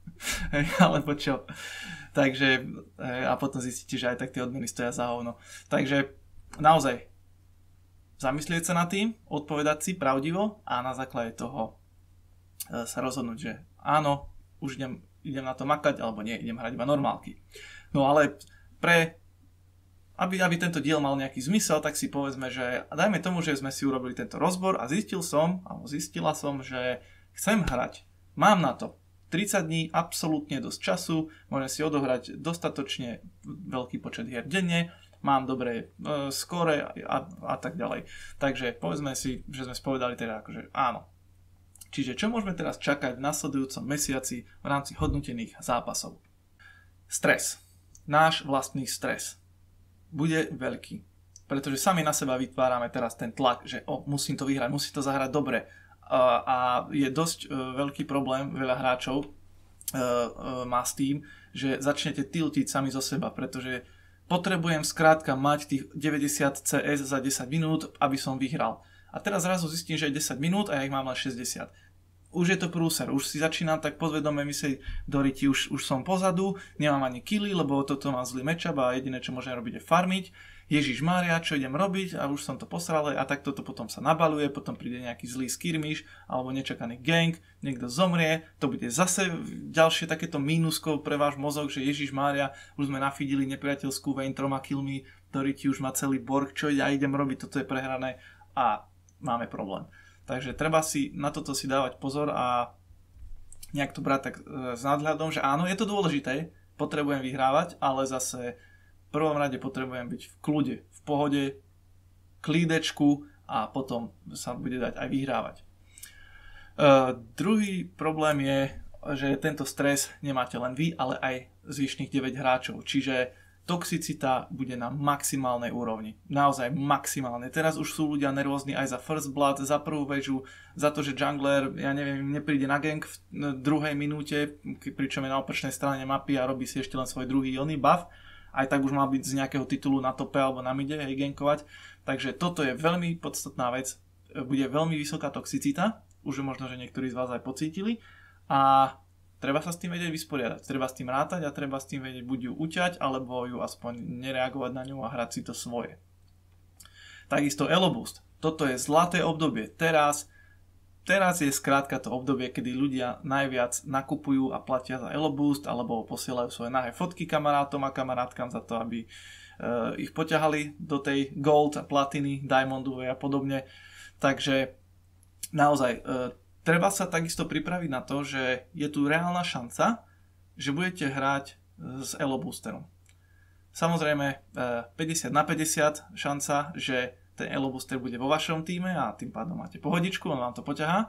Alebo čo. Takže, a potom zistíte, že aj tak tie odmeny stoja za hovno. Takže naozaj, zamyslieť sa nad tým, odpovedať si pravdivo a na základe toho sa rozhodnúť, že áno, už idem, idem na to makať, alebo nie, idem hrať iba normálky. No ale pre, aby, aby tento diel mal nejaký zmysel, tak si povedzme, že dajme tomu, že sme si urobili tento rozbor a zistil som, alebo zistila som, že chcem hrať. Mám na to tridsať dní, absolútne dosť času, môžem si odohrať dostatočne veľký počet hier denne, mám dobré e, skóre a, a tak ďalej. Takže povedzme si, že sme spovedali teda akože áno. Čiže čo môžeme teraz čakať v nasledujúcom mesiaci v rámci hodnotených zápasov? Stres. Náš vlastný stres bude veľký. Pretože sami na seba vytvárame teraz ten tlak, že oh, musím to vyhrať, musím to zahrať dobre. Uh, a je dosť uh, veľký problém, veľa hráčov uh, uh, má s tým, že začnete tiltiť sami zo seba, pretože potrebujem skrátka mať tých deväťdesiat cé es za desať minút, aby som vyhral. A teraz zrazu zistím, že je desať minút a ja ich mám len šesťdesiat. Už je to prúser, už si začínam tak podvedome myslieť, Doriti, už, už som pozadu, nemám ani killy, lebo toto mám zlý matchup a jediné, čo môžem robiť je farmiť. Ježiš Mária, čo idem robiť a už som to posral a tak toto potom sa nabaluje, potom príde nejaký zlý skirmish alebo nečakaný gank, niekto zomrie, to bude zase ďalšie takéto mínusko pre váš mozog, že Ježiš Mária, už sme nafidili nepriateľskú vein troma killmi, Doriti už má celý borg, čo ja idem robiť, toto je prehrané a máme problém. Takže treba si na toto si dávať pozor a nejak to brať tak s nadhľadom, že áno, je to dôležité, potrebujem vyhrávať, ale zase v prvom rade potrebujem byť v kľude, v pohode, klídečku a potom sa bude dať aj vyhrávať. Uh, druhý problém je, že tento stres nemáte len vy, ale aj zvyšných deväť hráčov, čiže toxicita bude na maximálnej úrovni. Naozaj maximálne. Teraz už sú ľudia nervózni aj za first blood, za prvú väžu, za to, že jungler, ja neviem, nepríde na gank v druhej minúte, pričom je na opačnej strane mapy a robí si ešte len svoj druhý oný buff. Aj tak už mal byť z nejakého titulu na tope alebo na mide, hej, gankovať. Takže toto je veľmi podstatná vec. Bude veľmi vysoká toxicita. Už možno, že niektorí z vás aj pocítili. A treba sa s tým vedieť vysporiadať, treba s tým rátať a treba s tým vedieť buď ju uťať, alebo ju aspoň nereagovať na ňu a hrať si to svoje. Takisto Elo Boost. Toto je zlaté obdobie. Teraz, teraz je skrátka to obdobie, kedy ľudia najviac nakupujú a platia za Elo Boost, alebo posielajú svoje nahé fotky kamarátom a kamarátkam za to, aby uh, ich poťahali do tej gold, platiny, diamondovej a podobne. Takže naozaj uh, treba sa takisto pripraviť na to, že je tu reálna šanca, že budete hrať s Elo Boosterom. Samozrejme päťdesiat na päťdesiat šanca, že ten Elo Booster bude vo vašom týme a tým pádom máte pohodičku, on vám to poťahá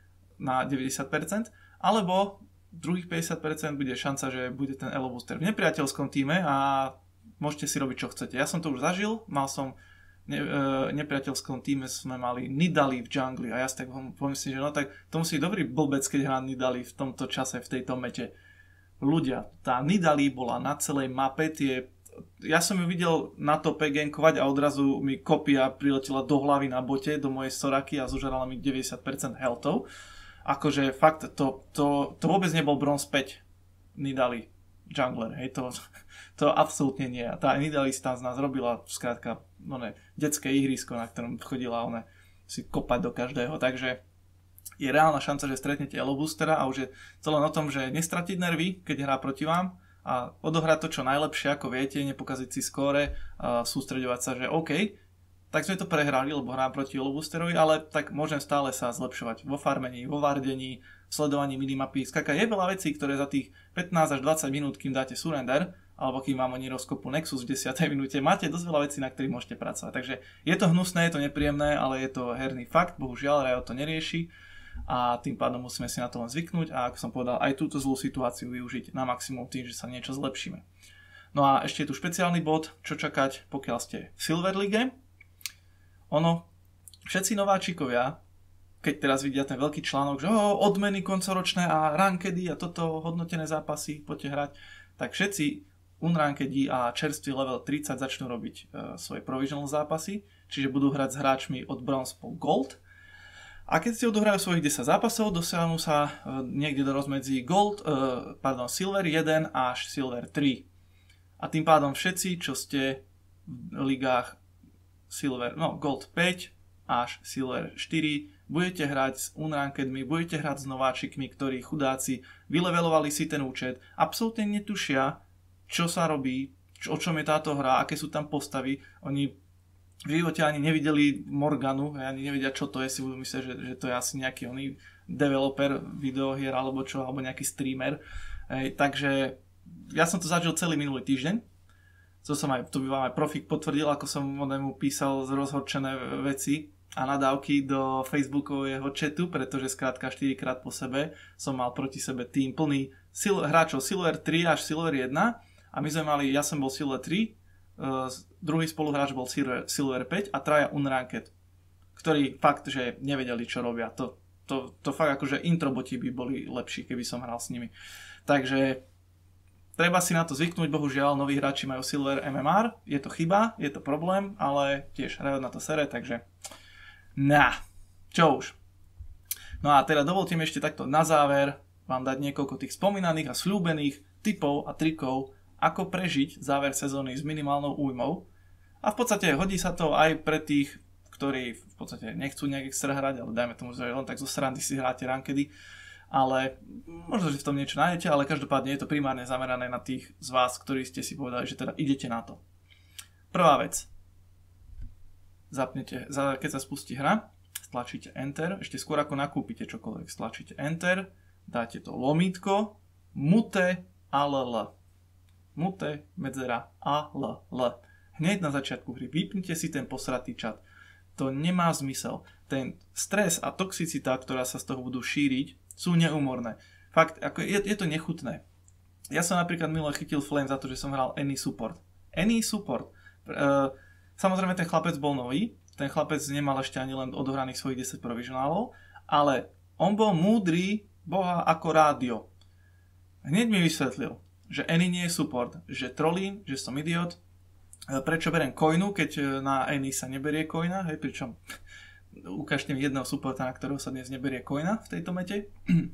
na deväťdesiat percent, alebo druhých päťdesiat percent bude šanca, že bude ten Elo Booster v nepriateľskom týme a môžete si robiť čo chcete. Ja som to už zažil, mal som Ne, e, nepriateľskom týme sme mali Nidalee v jungli a ja si tak pomyslím, že no tak to musí dobrý blbec, keď hrá Nidalee v tomto čase, v tejto mete. Ľudia, tá Nidalee bola na celej mape, tie, ja som ju videl na tope gankovať a odrazu mi kopia priletela do hlavy na bote, do mojej Soraky a zožrala mi deväťdesiat percent healthov. Akože fakt, to, to, to vôbec nebol bronze päť Nidalee jungler, hej, to, to absolútne nie. Tá Nidalee z nás robila skrátka no ne, detské ihrisko, na ktorom chodila ona si kopať do každého, takže je reálna šanca, že stretnete Elo Boostera a už je celé o tom, že nestratiť nervy, keď hrá proti vám a odohrať to čo najlepšie, ako viete, nepokaziť si skóre a sústreďovať sa, že OK, tak sme to prehrali, lebo hrám proti Elo Boosterovi, ale tak môžem stále sa zlepšovať vo farmení, vo vardení, sledovaní minimapy. Skaka je veľa vecí, ktoré za tých pätnásť až dvadsať minút, kým dáte surrender, alebo kým vám oni rozkopu Nexus v desiatej minúte, máte dosť veľa vecí, na ktorých môžete pracovať. Takže je to hnusné, je to nepríjemné, ale je to herný fakt, bohužiaľ Riot to nerieši. a tým pádom musíme si na to len zvyknúť a ako som povedal, aj túto zlú situáciu využiť na maximum tým, že sa niečo zlepšíme. No a ešte je tu špeciálny bod, čo čakať, pokiaľ ste v Silver League. Ono, všetci nováčikovia, keď teraz vidia ten veľký článok, že oh, odmeny koncoročné a rankedy a toto hodnotené zápasy, poďte hrať, tak všetci unrankedi a čerstvý level tridsať začnú robiť e, svoje provisional zápasy, čiže budú hrať s hráčmi od bronze po gold. A keď si odohrajú svojich desať zápasov, dosiahnu sa e, niekde do rozmedzi gold, e, pardon, silver jeden až silver tri. A tým pádom všetci, čo ste v ligách silver, no gold päť až silver štyri, budete hrať s unrankedmi, budete hrať s nováčikmi, ktorí chudáci vylevelovali si ten účet, absolútne netušia, čo sa robí, čo, o čom je táto hra, aké sú tam postavy. Oni v živote ani nevideli Morganu, ani nevedia, čo to je, si budú myslieť, že, že to je asi nejaký oný developer videohier alebo čo, alebo nejaký streamer. Ej, takže ja som to zažil celý minulý týždeň. To som aj, to by vám aj Profik potvrdil, ako som mu písal z rozhorčené veci a nadávky do Facebookového chatu, pretože skrátka štyrikrát po sebe som mal proti sebe tým plný sil- hráčov Silver tri až Silver jeden. A my sme mali, ja som bol Silver tri, uh, druhý spoluhráč bol Silver, Silver päť a traja unranked, ktorí fakt, že nevedeli, čo robia. To, to, to fakt akože introboti by boli lepší, keby som hral s nimi. Takže treba si na to zvyknúť, bohužiaľ, noví hráči majú Silver em em er, je to chyba, je to problém, ale tiež hrajú na to sere, takže na, čo už. No a teda dovolte mi ešte takto na záver vám dať niekoľko tých spomínaných a sľúbených tipov a trikov, ako prežiť záver sezóny s minimálnou újmou. A v podstate hodí sa to aj pre tých, ktorí v podstate nechcú nejak extra hrať, ale dajme tomu, že len tak zo srandy si hráte rankedy. Ale možno, že v tom niečo nájdete, ale každopádne je to primárne zamerané na tých z vás, ktorí ste si povedali, že teda idete na to. Prvá vec. Zapnete, keď sa spustí hra, stlačíte Enter, ešte skôr ako nakúpite čokoľvek, stlačíte Enter, dáte to lomítko, mute all. Mute, medzera, all, l. Hneď na začiatku hry vypnite si ten posratý čat. To nemá zmysel. Ten stres a toxicita, ktorá sa z toho budú šíriť, sú neúmorné. Fakt, ako je, je to nechutné. Ja som napríklad minule chytil flame za to, že som hral any support. Any support. E, samozrejme ten chlapec bol nový, ten chlapec nemal ešte ani len odohraných svojich desať provisionálov, ale on bol múdry boha ako rádio. Hneď mi vysvetlil, že any nie je support, že trolím, že som idiot, prečo beriem coinu, keď na any sa neberie coina, hej, pričom ukážte mi jedného supporta, na ktorého sa dnes neberie coina v tejto mete.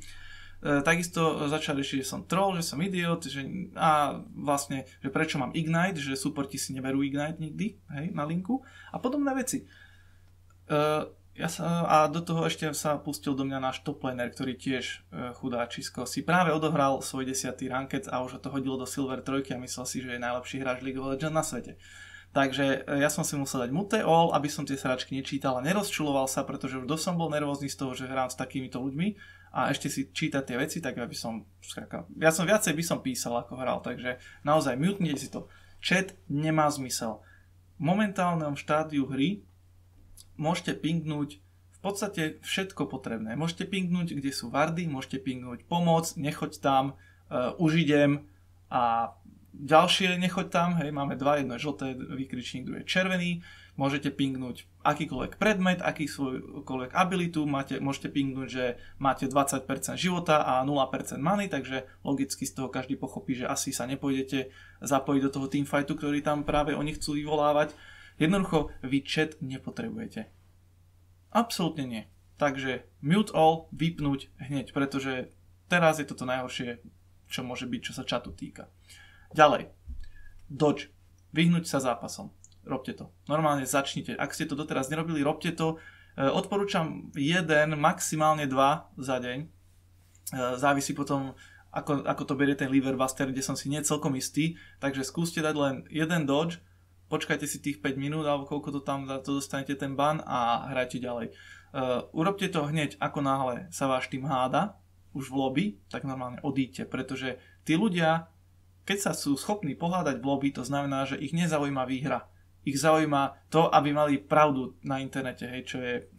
Takisto začal riešiť, že som troll, že som idiot, že, a vlastne, že prečo mám Ignite, že supporti si neberú Ignite nikdy, hej, na linku a podobné veci. Uh, Ja sa, a do toho ešte sa pustil do mňa náš top laner, ktorý tiež e, chudáčisko si práve odohral svoj desiatý ranked a už ho to hodilo do Silver tri a myslel si, že je najlepší hráč League of Legends na svete. Takže e, ja som si musel dať mute all, aby som tie sračky nečítal a nerozčuloval sa, pretože už dosť som bol nervózny z toho, že hrám s takýmito ľuďmi a ešte si čítať tie veci, tak aby som skrátka, ja som viacej by som písal ako hral, takže naozaj mutnite si to. Chat nemá zmysel. V momentálnom štádiu hry môžete pingnúť v podstate všetko potrebné. Môžete pingnúť, kde sú vardy, môžete pingnúť pomoc, nechoď tam, uh, už idem a ďalšie nechoď tam, hej, máme dva, jedno je žlté, výkričník, druhý je červený, môžete pingnúť akýkoľvek predmet, akýkoľvek abilitu, máte, môžete pingnúť, že máte dvadsať percent života a nula percent many, takže logicky z toho každý pochopí, že asi sa nepôjdete zapojiť do toho teamfightu, ktorý tam práve oni chcú vyvolávať. Jednoducho, vy chat nepotrebujete. Absolútne nie. Takže mute all, vypnúť hneď, pretože teraz je toto najhoršie, čo môže byť, čo sa chatu týka. Ďalej. Dodge. Vyhnúť sa zápasom. Robte to. Normálne začnite. Ak ste to doteraz nerobili, robte to. Odporúčam jeden, maximálne dva za deň. Závisí potom, ako, ako to berie ten Liverbuster, kde som si nie celkom istý. Takže skúste dať len jeden dodge, počkajte si tých päť minút, alebo koľko to tam to dostanete ten ban a hrajte ďalej. Uh, urobte to hneď, ako náhle sa váš tým háda, už v lobby, tak normálne odíďte, pretože tí ľudia, keď sa sú schopní pohádať v lobby, to znamená, že ich nezaujíma výhra. Ich zaujíma to, aby mali pravdu na internete, hej, čo je v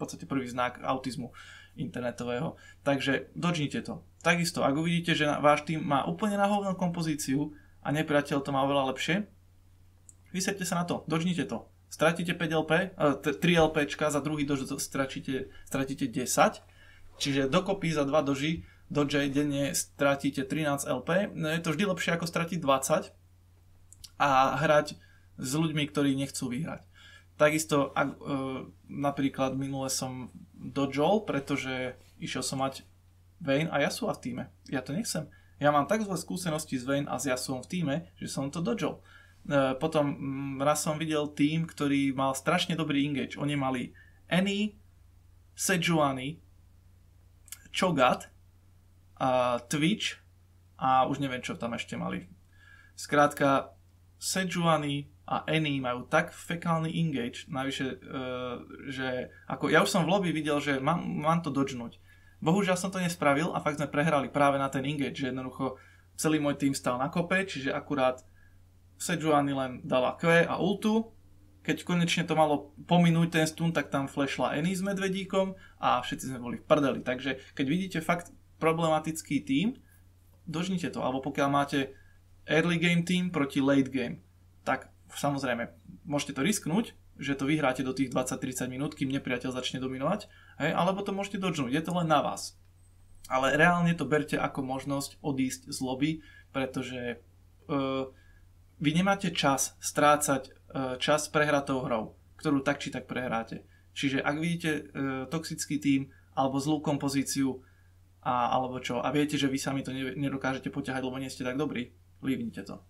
podstate prvý znak autizmu internetového. Takže dodžnite to. Takisto, ak uvidíte, že váš tým má úplne na hovno kompozíciu a nepriateľ to má oveľa lepšie, vyserte sa na to, dodžnite to. Stratíte päť el pé, tri el péčka, za druhý dož stratíte, stratíte desať, čiže dokopy za dva doži dodže denne stratíte trinásť el pé. No je to vždy lepšie ako stratiť dvadsať a hrať s ľuďmi, ktorí nechcú vyhrať. Takisto, ak, e, napríklad minule som dodžol, pretože išiel som mať Vayne a Yasuo v týme. Ja to nechcem. Ja mám tak zlé skúsenosti s Vayne a s Yasuom v týme, že som to dodžol. E, potom m, raz som videl tým, ktorý mal strašne dobrý engage. Oni mali Annie, Sejuani, Cho'Gath, a Twitch a už neviem, čo tam ešte mali. Skrátka, Sejuani a Annie majú tak fekálny engage, navyše, uh, že ako ja už som v lobby videl, že mám, mám to dodžnúť. Bohužiaľ som to nespravil a fakt sme prehrali práve na ten engage, že jednoducho celý môj tým stal na kope, čiže akurát Sejuani len dala Q a ultu. Keď konečne to malo pominúť ten stun, tak tam flashla Annie s medvedíkom a všetci sme boli v prdeli. Takže keď vidíte fakt problematický tým, dožnite to. Alebo pokiaľ máte early game team proti late game, tak samozrejme, môžete to risknúť, že to vyhráte do tých dvadsať tridsať minút, kým nepriateľ začne dominovať, hej, alebo to môžete dodžnúť, je to len na vás. Ale reálne to berte ako možnosť odísť z lobby, pretože uh, vy nemáte čas strácať uh, čas prehratou hrou, ktorú tak či tak prehráte. Čiže ak vidíte uh, toxický tým alebo zlú kompozíciu a, alebo čo, a viete, že vy sami to nedokážete poťahať, lebo nie ste tak dobrí, lívnite to.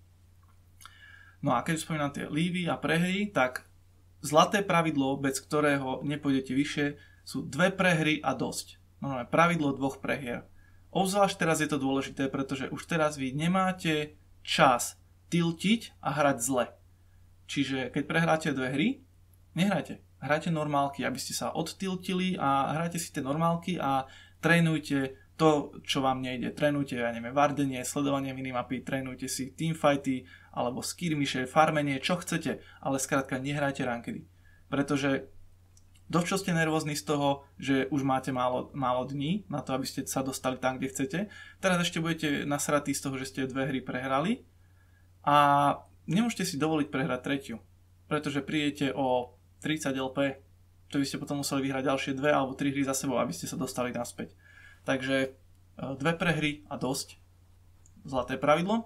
No a keď spomínam tie lívy a prehry, tak zlaté pravidlo, bez ktorého nepôjdete vyššie, sú dve prehry a dosť. No, pravidlo dvoch prehier. Obzvlášť teraz je to dôležité, pretože už teraz vy nemáte čas tiltiť a hrať zle. Čiže keď prehráte dve hry, nehrajte. Hrajte normálky, aby ste sa odtiltili a hrajte si tie normálky a trénujte to, čo vám nejde. Trénujte, ja neviem, vardenie, sledovanie minimapy, trénujte si teamfighty, alebo skirmishe, farmenie, čo chcete, ale skrátka nehrajte rankedy. Pretože dosť čo ste nervózni z toho, že už máte málo, málo dní na to, aby ste sa dostali tam, kde chcete. Teraz ešte budete nasratí z toho, že ste dve hry prehrali a nemôžete si dovoliť prehrať tretiu, pretože prídete o tridsať el pé, to by ste potom museli vyhrať ďalšie dve alebo tri hry za sebou, aby ste sa dostali naspäť. Takže dve prehry a dosť. Zlaté pravidlo.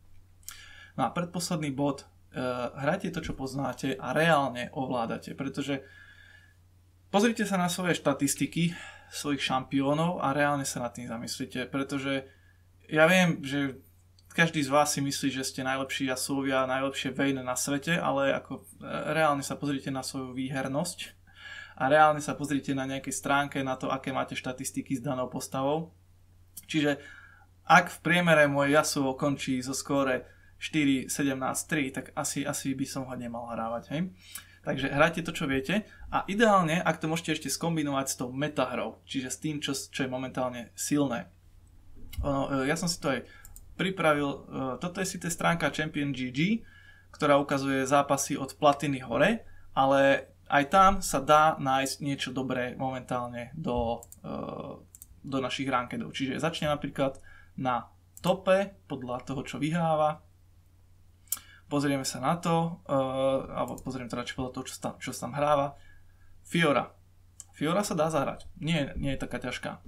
No a predposledný bod. Hrajte to, čo poznáte a reálne ovládate. Pretože pozrite sa na svoje štatistiky svojich šampiónov a reálne sa nad tým zamyslite. Pretože ja viem, že každý z vás si myslí, že ste najlepší Yasuovia, najlepšie Vayne na svete, ale ako reálne sa pozrite na svoju výhernosť a reálne sa pozrite na nejakej stránke na to, aké máte štatistiky s danou postavou. Čiže ak v priemere môj Yasuo končí zo skóre štyri sedemnásť tri, tak asi, asi by som ho nemal hrávať. Hej? Takže hrajte to, čo viete a ideálne, ak to môžete ešte skombinovať s tou metahrou, čiže s tým, čo, čo je momentálne silné. Ono, ja som si to aj pripravil, toto je síce stránka Champion G G, ktorá ukazuje zápasy od platiny hore, ale aj tam sa dá nájsť niečo dobré momentálne do, do našich rankedov. Čiže začne napríklad na tope podľa toho, čo vyhráva. Pozrieme sa na to, alebo pozrieme teda podľa toho, čo sa, čo sa tam hráva. Fiora. Fiora sa dá zahrať. Nie, nie je taká ťažká.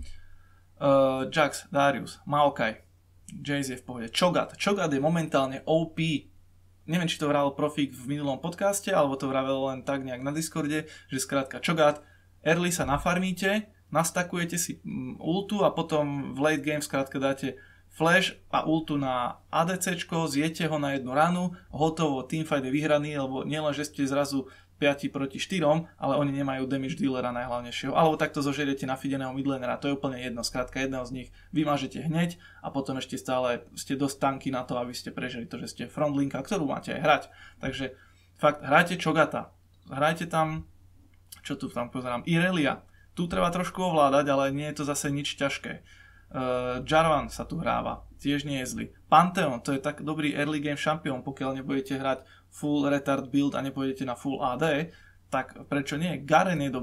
Jax, Darius, Maokai, Jayce je v pohode. Cho'Gath. Cho'Gath je momentálne ó pé. Neviem, či to vravel Profík v minulom podcaste, alebo to vravel len tak nejak na Discorde, že skrátka Cho'Gath, early sa nafarmíte, nastakujete si ultu a potom v late game skrátka dáte flash a ultu na ADCčko, zjete ho na jednu ranu, hotovo, teamfight je vyhraný, lebo nielen, že ste zrazu päť proti štyrom, ale oni nemajú damage dealera najhlavnejšieho. Alebo takto zožeriete nafideného midlanera, to je úplne jedno. Skrátka jedného z nich vymážete hneď a potom ešte stále ste dosť tanky na to, aby ste prežili to, že ste frontlinka, ktorú máte aj hrať. Takže fakt, hrajte Cho'Gatha. Hrajte tam, čo tu tam pozerám, Irelia. Tu treba trošku ovládať, ale nie je to zase nič ťažké. Uh, Jarvan sa tu hráva, tiež nie je zlý. Pantheon, to je tak dobrý early game šampión, pokiaľ nebudete hrať full retard build a nepôjdete na full á dé, tak prečo nie? Garen je dobrý.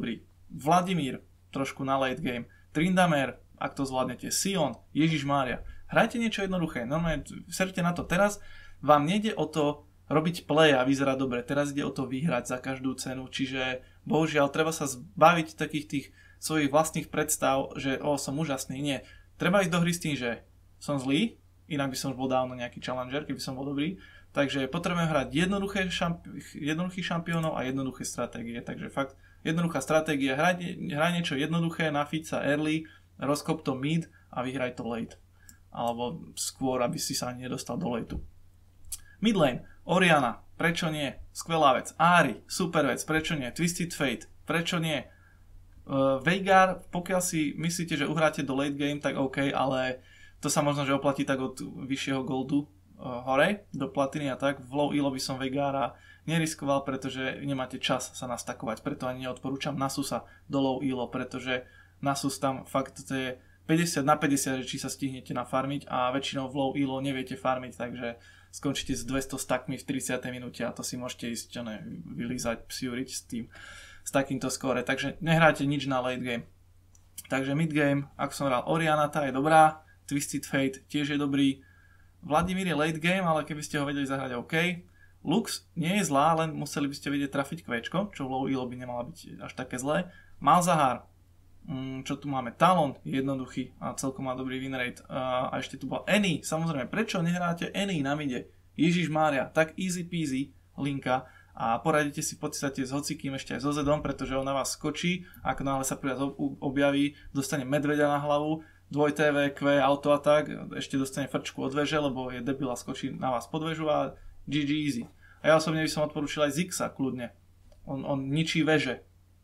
Vladimír, trošku na late game, Tryndamere, ak to zvládnete, Sion, Ježišmária. Hrajte niečo jednoduché, normálne serte na to. Teraz vám nejde o to robiť play a vyzerá dobre, teraz ide o to vyhrať za každú cenu, čiže bohužiaľ treba sa zbaviť takých tých svojich vlastných predstav, že o, som úžasný, nie. Treba ísť do hry s tým, že som zlý, inak by som už bol dávno nejaký challenger, keby som bol dobrý, takže potrebujem hrať jednoduché šampi- jednoduchých šampiónov a jednoduché stratégie, takže fakt jednoduchá stratégia, hraj, hraj niečo jednoduché, nafíť sa early, rozkop to mid a vyhraj to late. Alebo skôr, aby si sa ani nedostal do lateu. Mid lane, Orianna, prečo nie? Skvelá vec. Ahri, super vec, prečo nie? Twisted Fate, prečo nie? Uh, Veigar, pokiaľ si myslíte, že uhráte do late game, tak OK, ale to sa možno, že oplatí tak od vyššieho goldu uh, hore, do platiny a tak. V low elo by som Veigara neriskoval, pretože nemáte čas sa nastakovať, preto ani neodporúčam Nasusa do low elo, pretože Nasus tam fakt to je päťdesiat na päťdesiat, či sa stihnete nafarmiť a väčšinou v low elo neviete farmiť, takže skončíte s dvesto stackmi v tridsiatej minúte a to si môžete ísť ne, vylízať, psiuriť s tým, s takýmto skóre, takže nehráte nič na late game. Takže mid game, ak som hral Orianna, tá je dobrá, Twisted Fate tiež je dobrý, Vladimír je late game, ale keby ste ho vedeli zahrať OK. Lux nie je zlá, len museli by ste vedieť trafiť kvéčko, čo v low elo by nemala byť až také zlé. Malzahar, čo tu máme, Talon, jednoduchý a celkom má dobrý win rate. A ešte tu bola Annie, samozrejme, prečo nehráte Annie na mide? Ježišmária, tak easy peasy, linka a poradíte si v podstate s hocikým ešte aj so Zedom, pretože on na vás skočí, ako náhle sa príraz objaví, dostane medveďa na hlavu, dvoj té vé, Q, autoatak, ešte dostane frčku od veže, lebo je debil a skočí na vás pod vežu a gé gé easy. A ja osobne by som odporúčil aj Zixa kľudne. On, on ničí veže.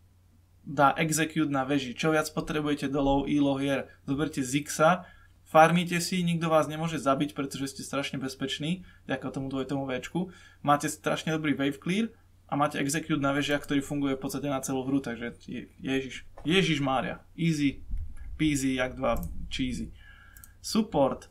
Dá execute na veži. Čo viac potrebujete do low elo hier? Zoberte Zixa, farmíte si, nikto vás nemôže zabiť, pretože ste strašne bezpeční, vďaka tomu dvojitomu véčku. Máte strašne dobrý wave clear a máte execute na vežiach, ktorý funguje v podstate na celú hru, takže je, Ježiš, Ježiš Mária. Easy peasy, jak dva cheesy. Support.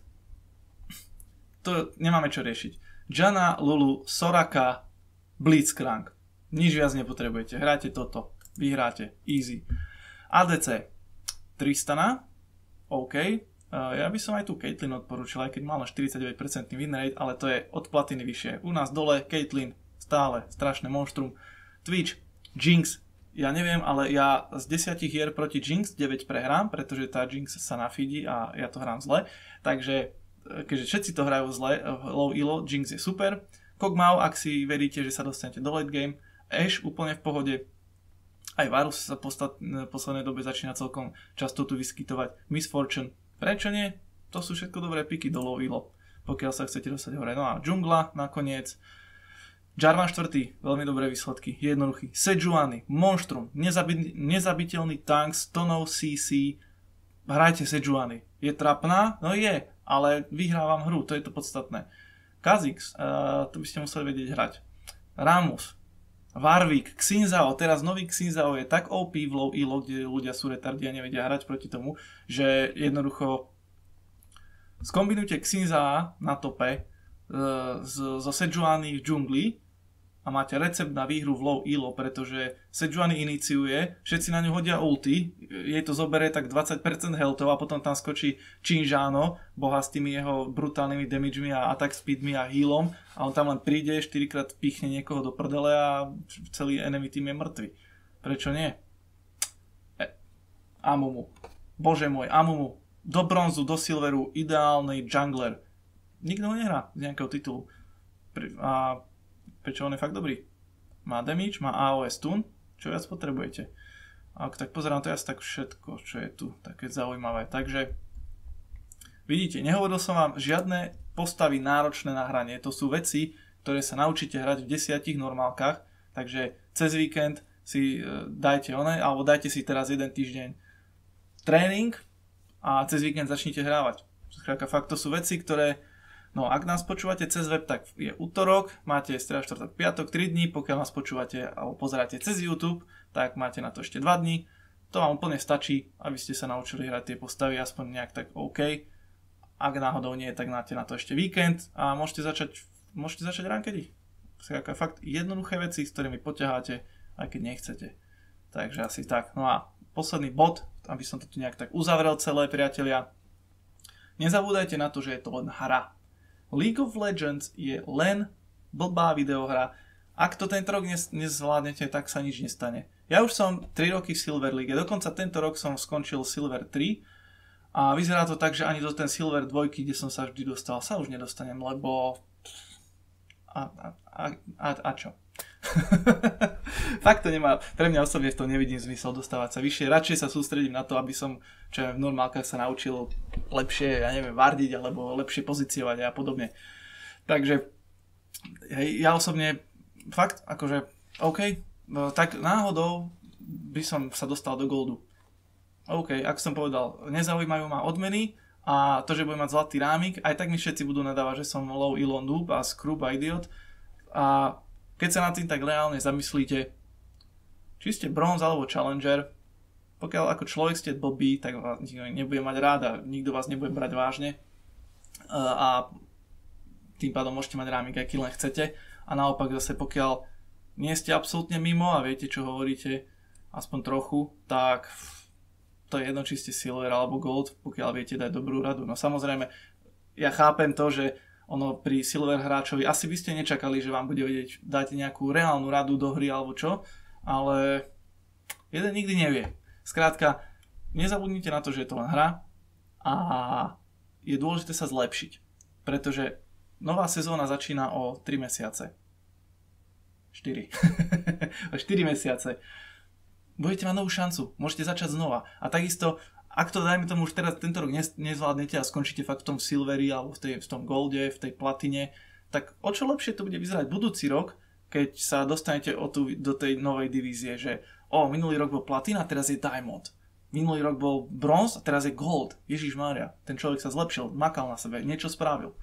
To nemáme čo riešiť. Janna, Lulu, Soraka, Blitzcrank. Nič viac nepotrebujete. Hráte toto. Vyhráte. Easy. á dé cé. Tristana. OK. Uh, ja by som aj tu Caitlyn odporúčil, aj keď mal na štyridsaťdeväť percent win rate, ale to je od platiny vyššie. U nás dole Caitlyn. Stále. Strašné monštrum. Twitch. Jinx. Ja neviem, ale ja z desiatich hier proti Jinx deväť prehrám, pretože tá Jinx sa nafídi a ja to hrám zle. Takže keďže všetci to hrajú zle, low elo, Jinx je super. Kog'Maw, ak si veríte, že sa dostanete do late game. Ashe úplne v pohode. Aj Varus sa v poslednej dobe začína celkom často tu vyskytovať. Miss Fortune. Prečo nie? To sú všetko dobré piky do low elo, pokiaľ sa chcete dostať hore. No a džungla nakoniec. Jarvan štvrtý, veľmi dobré výsledky, jednoduchý. Sejuani, monštrum, nezabi- nezabiteľný tank s tonou cé cé. Hrajte Sejuani. Je trapná? No je, ale vyhrávam hru, to je to podstatné. Kha'Zix, uh, to by ste museli vedieť hrať. Rammus, Warwick, Xinzao, teraz nový Xinzao je tak ó pé v low elo, kde ľudia sú retardi a nevedia hrať proti tomu, že jednoducho skombinujte Xinzaa na tope uh, zo Sejuani v džungli a máte recept na výhru v low elo, pretože Sejuani iniciuje, všetci na ňu hodia ulti, jej to zoberie tak dvadsať percent healthov a potom tam skočí Xinzano, boha s tými jeho brutálnymi damagemi a attack speedmi a healom a on tam len príde, štyrikrát pichne niekoho do prdele a celý enemy team je mŕtvy. Prečo nie? E, Amumu. Bože môj, Amumu. Do bronzu, do silveru, ideálny jungler. Nikto ho nehrá z nejakého titulu. A prečo on je fakt dobrý? Má damage, má á ó es stun, čo viac potrebujete. Ak tak pozerám, to je asi tak všetko, čo je tu také zaujímavé. Takže vidíte, nehovoril som vám žiadne postavy náročné na hranie. To sú veci, ktoré sa naučíte hrať v desiatich normálkach. Takže cez víkend si dajte one, alebo dajte si teraz jeden týždeň tréning a cez víkend začnite hrávať. Skrátka, fakt to sú veci, ktoré no, ak nás počúvate cez web, tak je útorok, máte streda, štvrtok, piatok, tri dní, pokiaľ nás počúvate alebo pozeráte cez YouTube, tak máte na to ešte dva dní. To vám úplne stačí, aby ste sa naučili hrať tie postavy, aspoň nejak tak OK. Ak náhodou nie, tak máte na to ešte víkend a môžete začať, môžete začať rankedy. Fakt jednoduché veci, s ktorými poťaháte, aj keď nechcete. Takže asi tak. No a posledný bod, aby som to tu nejak tak uzavrel celé, priatelia. Nezabúdajte na to, že je to len hra. League of Legends je len blbá videohra. Ak to tento rok nezvládnete, tak sa nič nestane. Ja už som tri roky v Silver League, dokonca tento rok som skončil Silver tri a vyzerá to tak, že ani do ten Silver dva, kde som sa vždy dostal, sa už nedostanem, lebo... A, a, a, a, a čo? Fakt to nemá, pre mňa osobne v tom nevidím zmysel dostávať sa vyššie. Radšej sa sústredím na to, aby som, čo v normálkach sa naučil lepšie, ja neviem, vardiť alebo lepšie pozíciovať a podobne. Takže hej, ja osobne fakt, akože OK, no, tak náhodou by som sa dostal do goldu. OK, ako som povedal, nezaujímajú ma odmeny a to, že budem mať zlatý rámik, aj tak mi všetci budú nadávať, že som low Elon Noob a scrub a idiot. A keď sa nad tým tak reálne zamyslíte, či ste bronze alebo challenger, pokiaľ ako človek ste blbý, tak vás nebude mať rád a nikto vás nebude brať vážne. A tým pádom môžete mať rámik, aký len chcete. A naopak zase pokiaľ nie ste absolútne mimo a viete, čo hovoríte, aspoň trochu, tak to je jedno, či ste silver alebo gold, pokiaľ viete dať dobrú radu. No samozrejme, ja chápem to, že ono pri silver hráčovi, asi by ste nečakali, že vám bude vedieť dať nejakú reálnu radu do hry alebo čo, ale jeden nikdy nevie. Skrátka, nezabudnite na to, že je to len hra a je dôležité sa zlepšiť, pretože nová sezóna začína o tri mesiace. štyri. o štyri mesiace. Budete mať novú šancu, môžete začať znova. A takisto, ak to dajme tomu už teraz tento rok nezvládnete a skončíte fakt v tom silveri alebo v, tej, v tom golde, v tej platine, tak o čo lepšie to bude vyzerať budúci rok, keď sa dostanete o tú, do tej novej divízie, že o, minulý rok bol platina, teraz je diamond. Minulý rok bol bronze a teraz je gold. Ježišmária, ten človek sa zlepšil, makal na sebe, niečo spravil.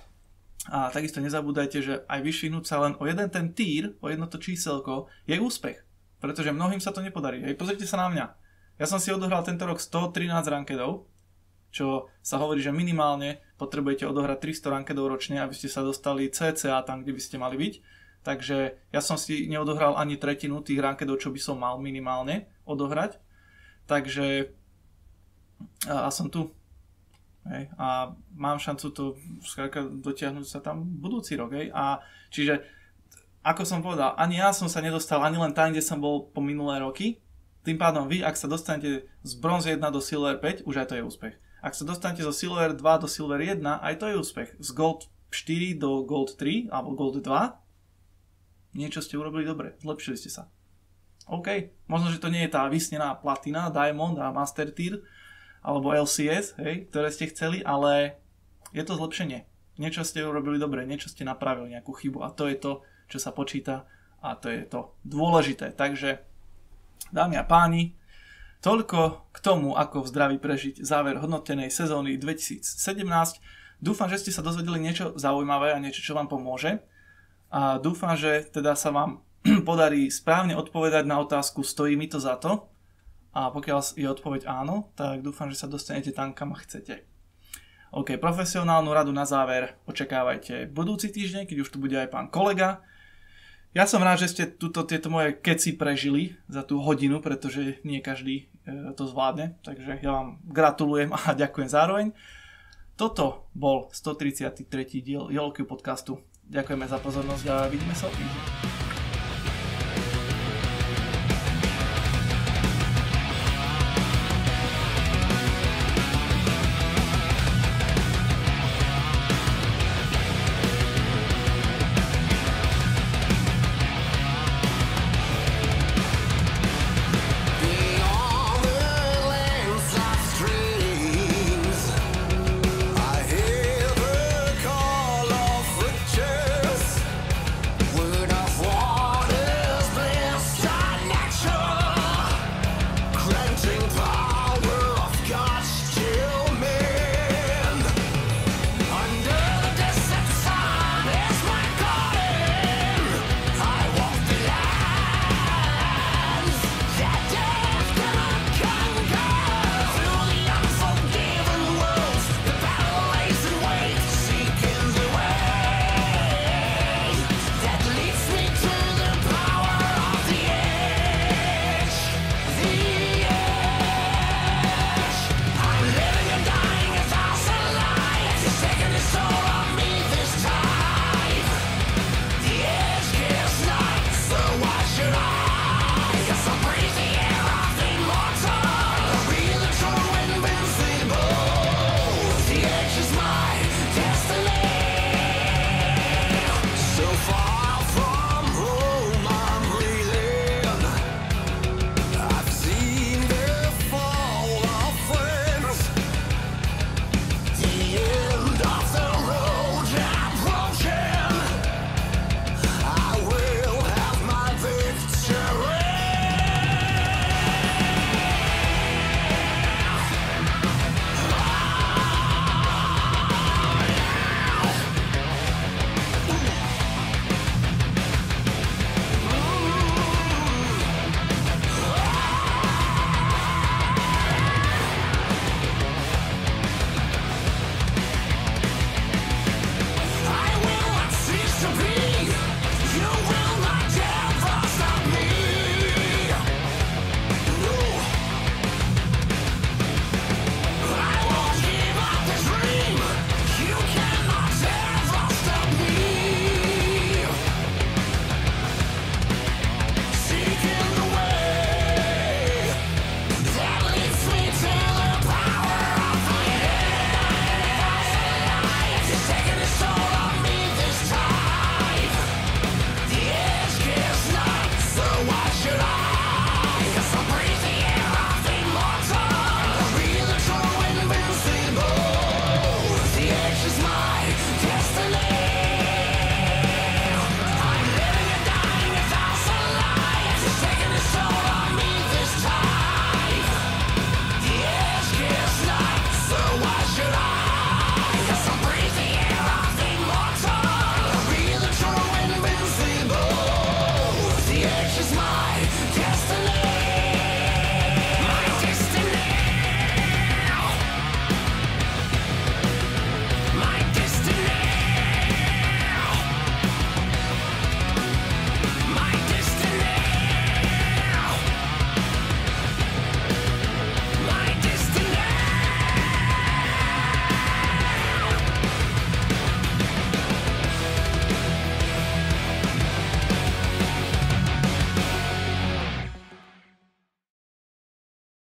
A takisto nezabúdajte, že aj vyšvihnúť sa len o jeden ten týr, o jedno to číselko, je úspech. Pretože mnohým sa to nepodarí. Hej, pozrite sa na mňa. Ja som si odohral tento rok stotrinásť rankedov, čo sa hovorí, že minimálne potrebujete odohrať tristo rankedov ročne, aby ste sa dostali cca tam, kde by ste mali byť. Takže ja som si neodohral ani tretinu tých rankedov, čo by som mal minimálne odohrať. Takže a, a som tu. Hej, a mám šancu to skrátka dotiahnuť sa tam budúci rok. Hej. A čiže, ako som povedal, ani ja som sa nedostal ani len tam, kde som bol po minulé roky. Tým pádom vy, ak sa dostanete z bronze jeden do silver päť, už aj to je úspech. Ak sa dostanete zo silver dva do silver jeden, aj to je úspech. Z gold štyri do gold tri alebo gold dva, niečo ste urobili dobre, zlepšili ste sa. OK, možno, že to nie je tá vysnená platina, diamond a master tier, alebo el cé es, hej, ktoré ste chceli, ale je to zlepšenie. Niečo ste urobili dobre, niečo ste napravili, nejakú chybu a to je to, čo sa počíta a to je to dôležité. Takže, dámy a páni, toľko k tomu, ako v zdraví prežiť záver hodnotenej sezóny dvetisícsedemnásť. Dúfam, že ste sa dozvedeli niečo zaujímavé a niečo, čo vám pomôže. A dúfam, že teda sa vám podarí správne odpovedať na otázku, stojí mi to za to? A pokiaľ je odpoveď áno, tak dúfam, že sa dostanete tam, kam chcete. OK, profesionálnu radu na záver očakávajte budúci týždeň, keď už tu bude aj pán kolega. Ja som rád, že ste tuto, tieto moje keci prežili za tú hodinu, pretože nie každý e, to zvládne, takže ja vám gratulujem a ďakujem zároveň. Toto bol stotridsiaty tretí diel YOLOQ podcastu. Ďakujeme za pozornosť a vidíme sa o týždeň.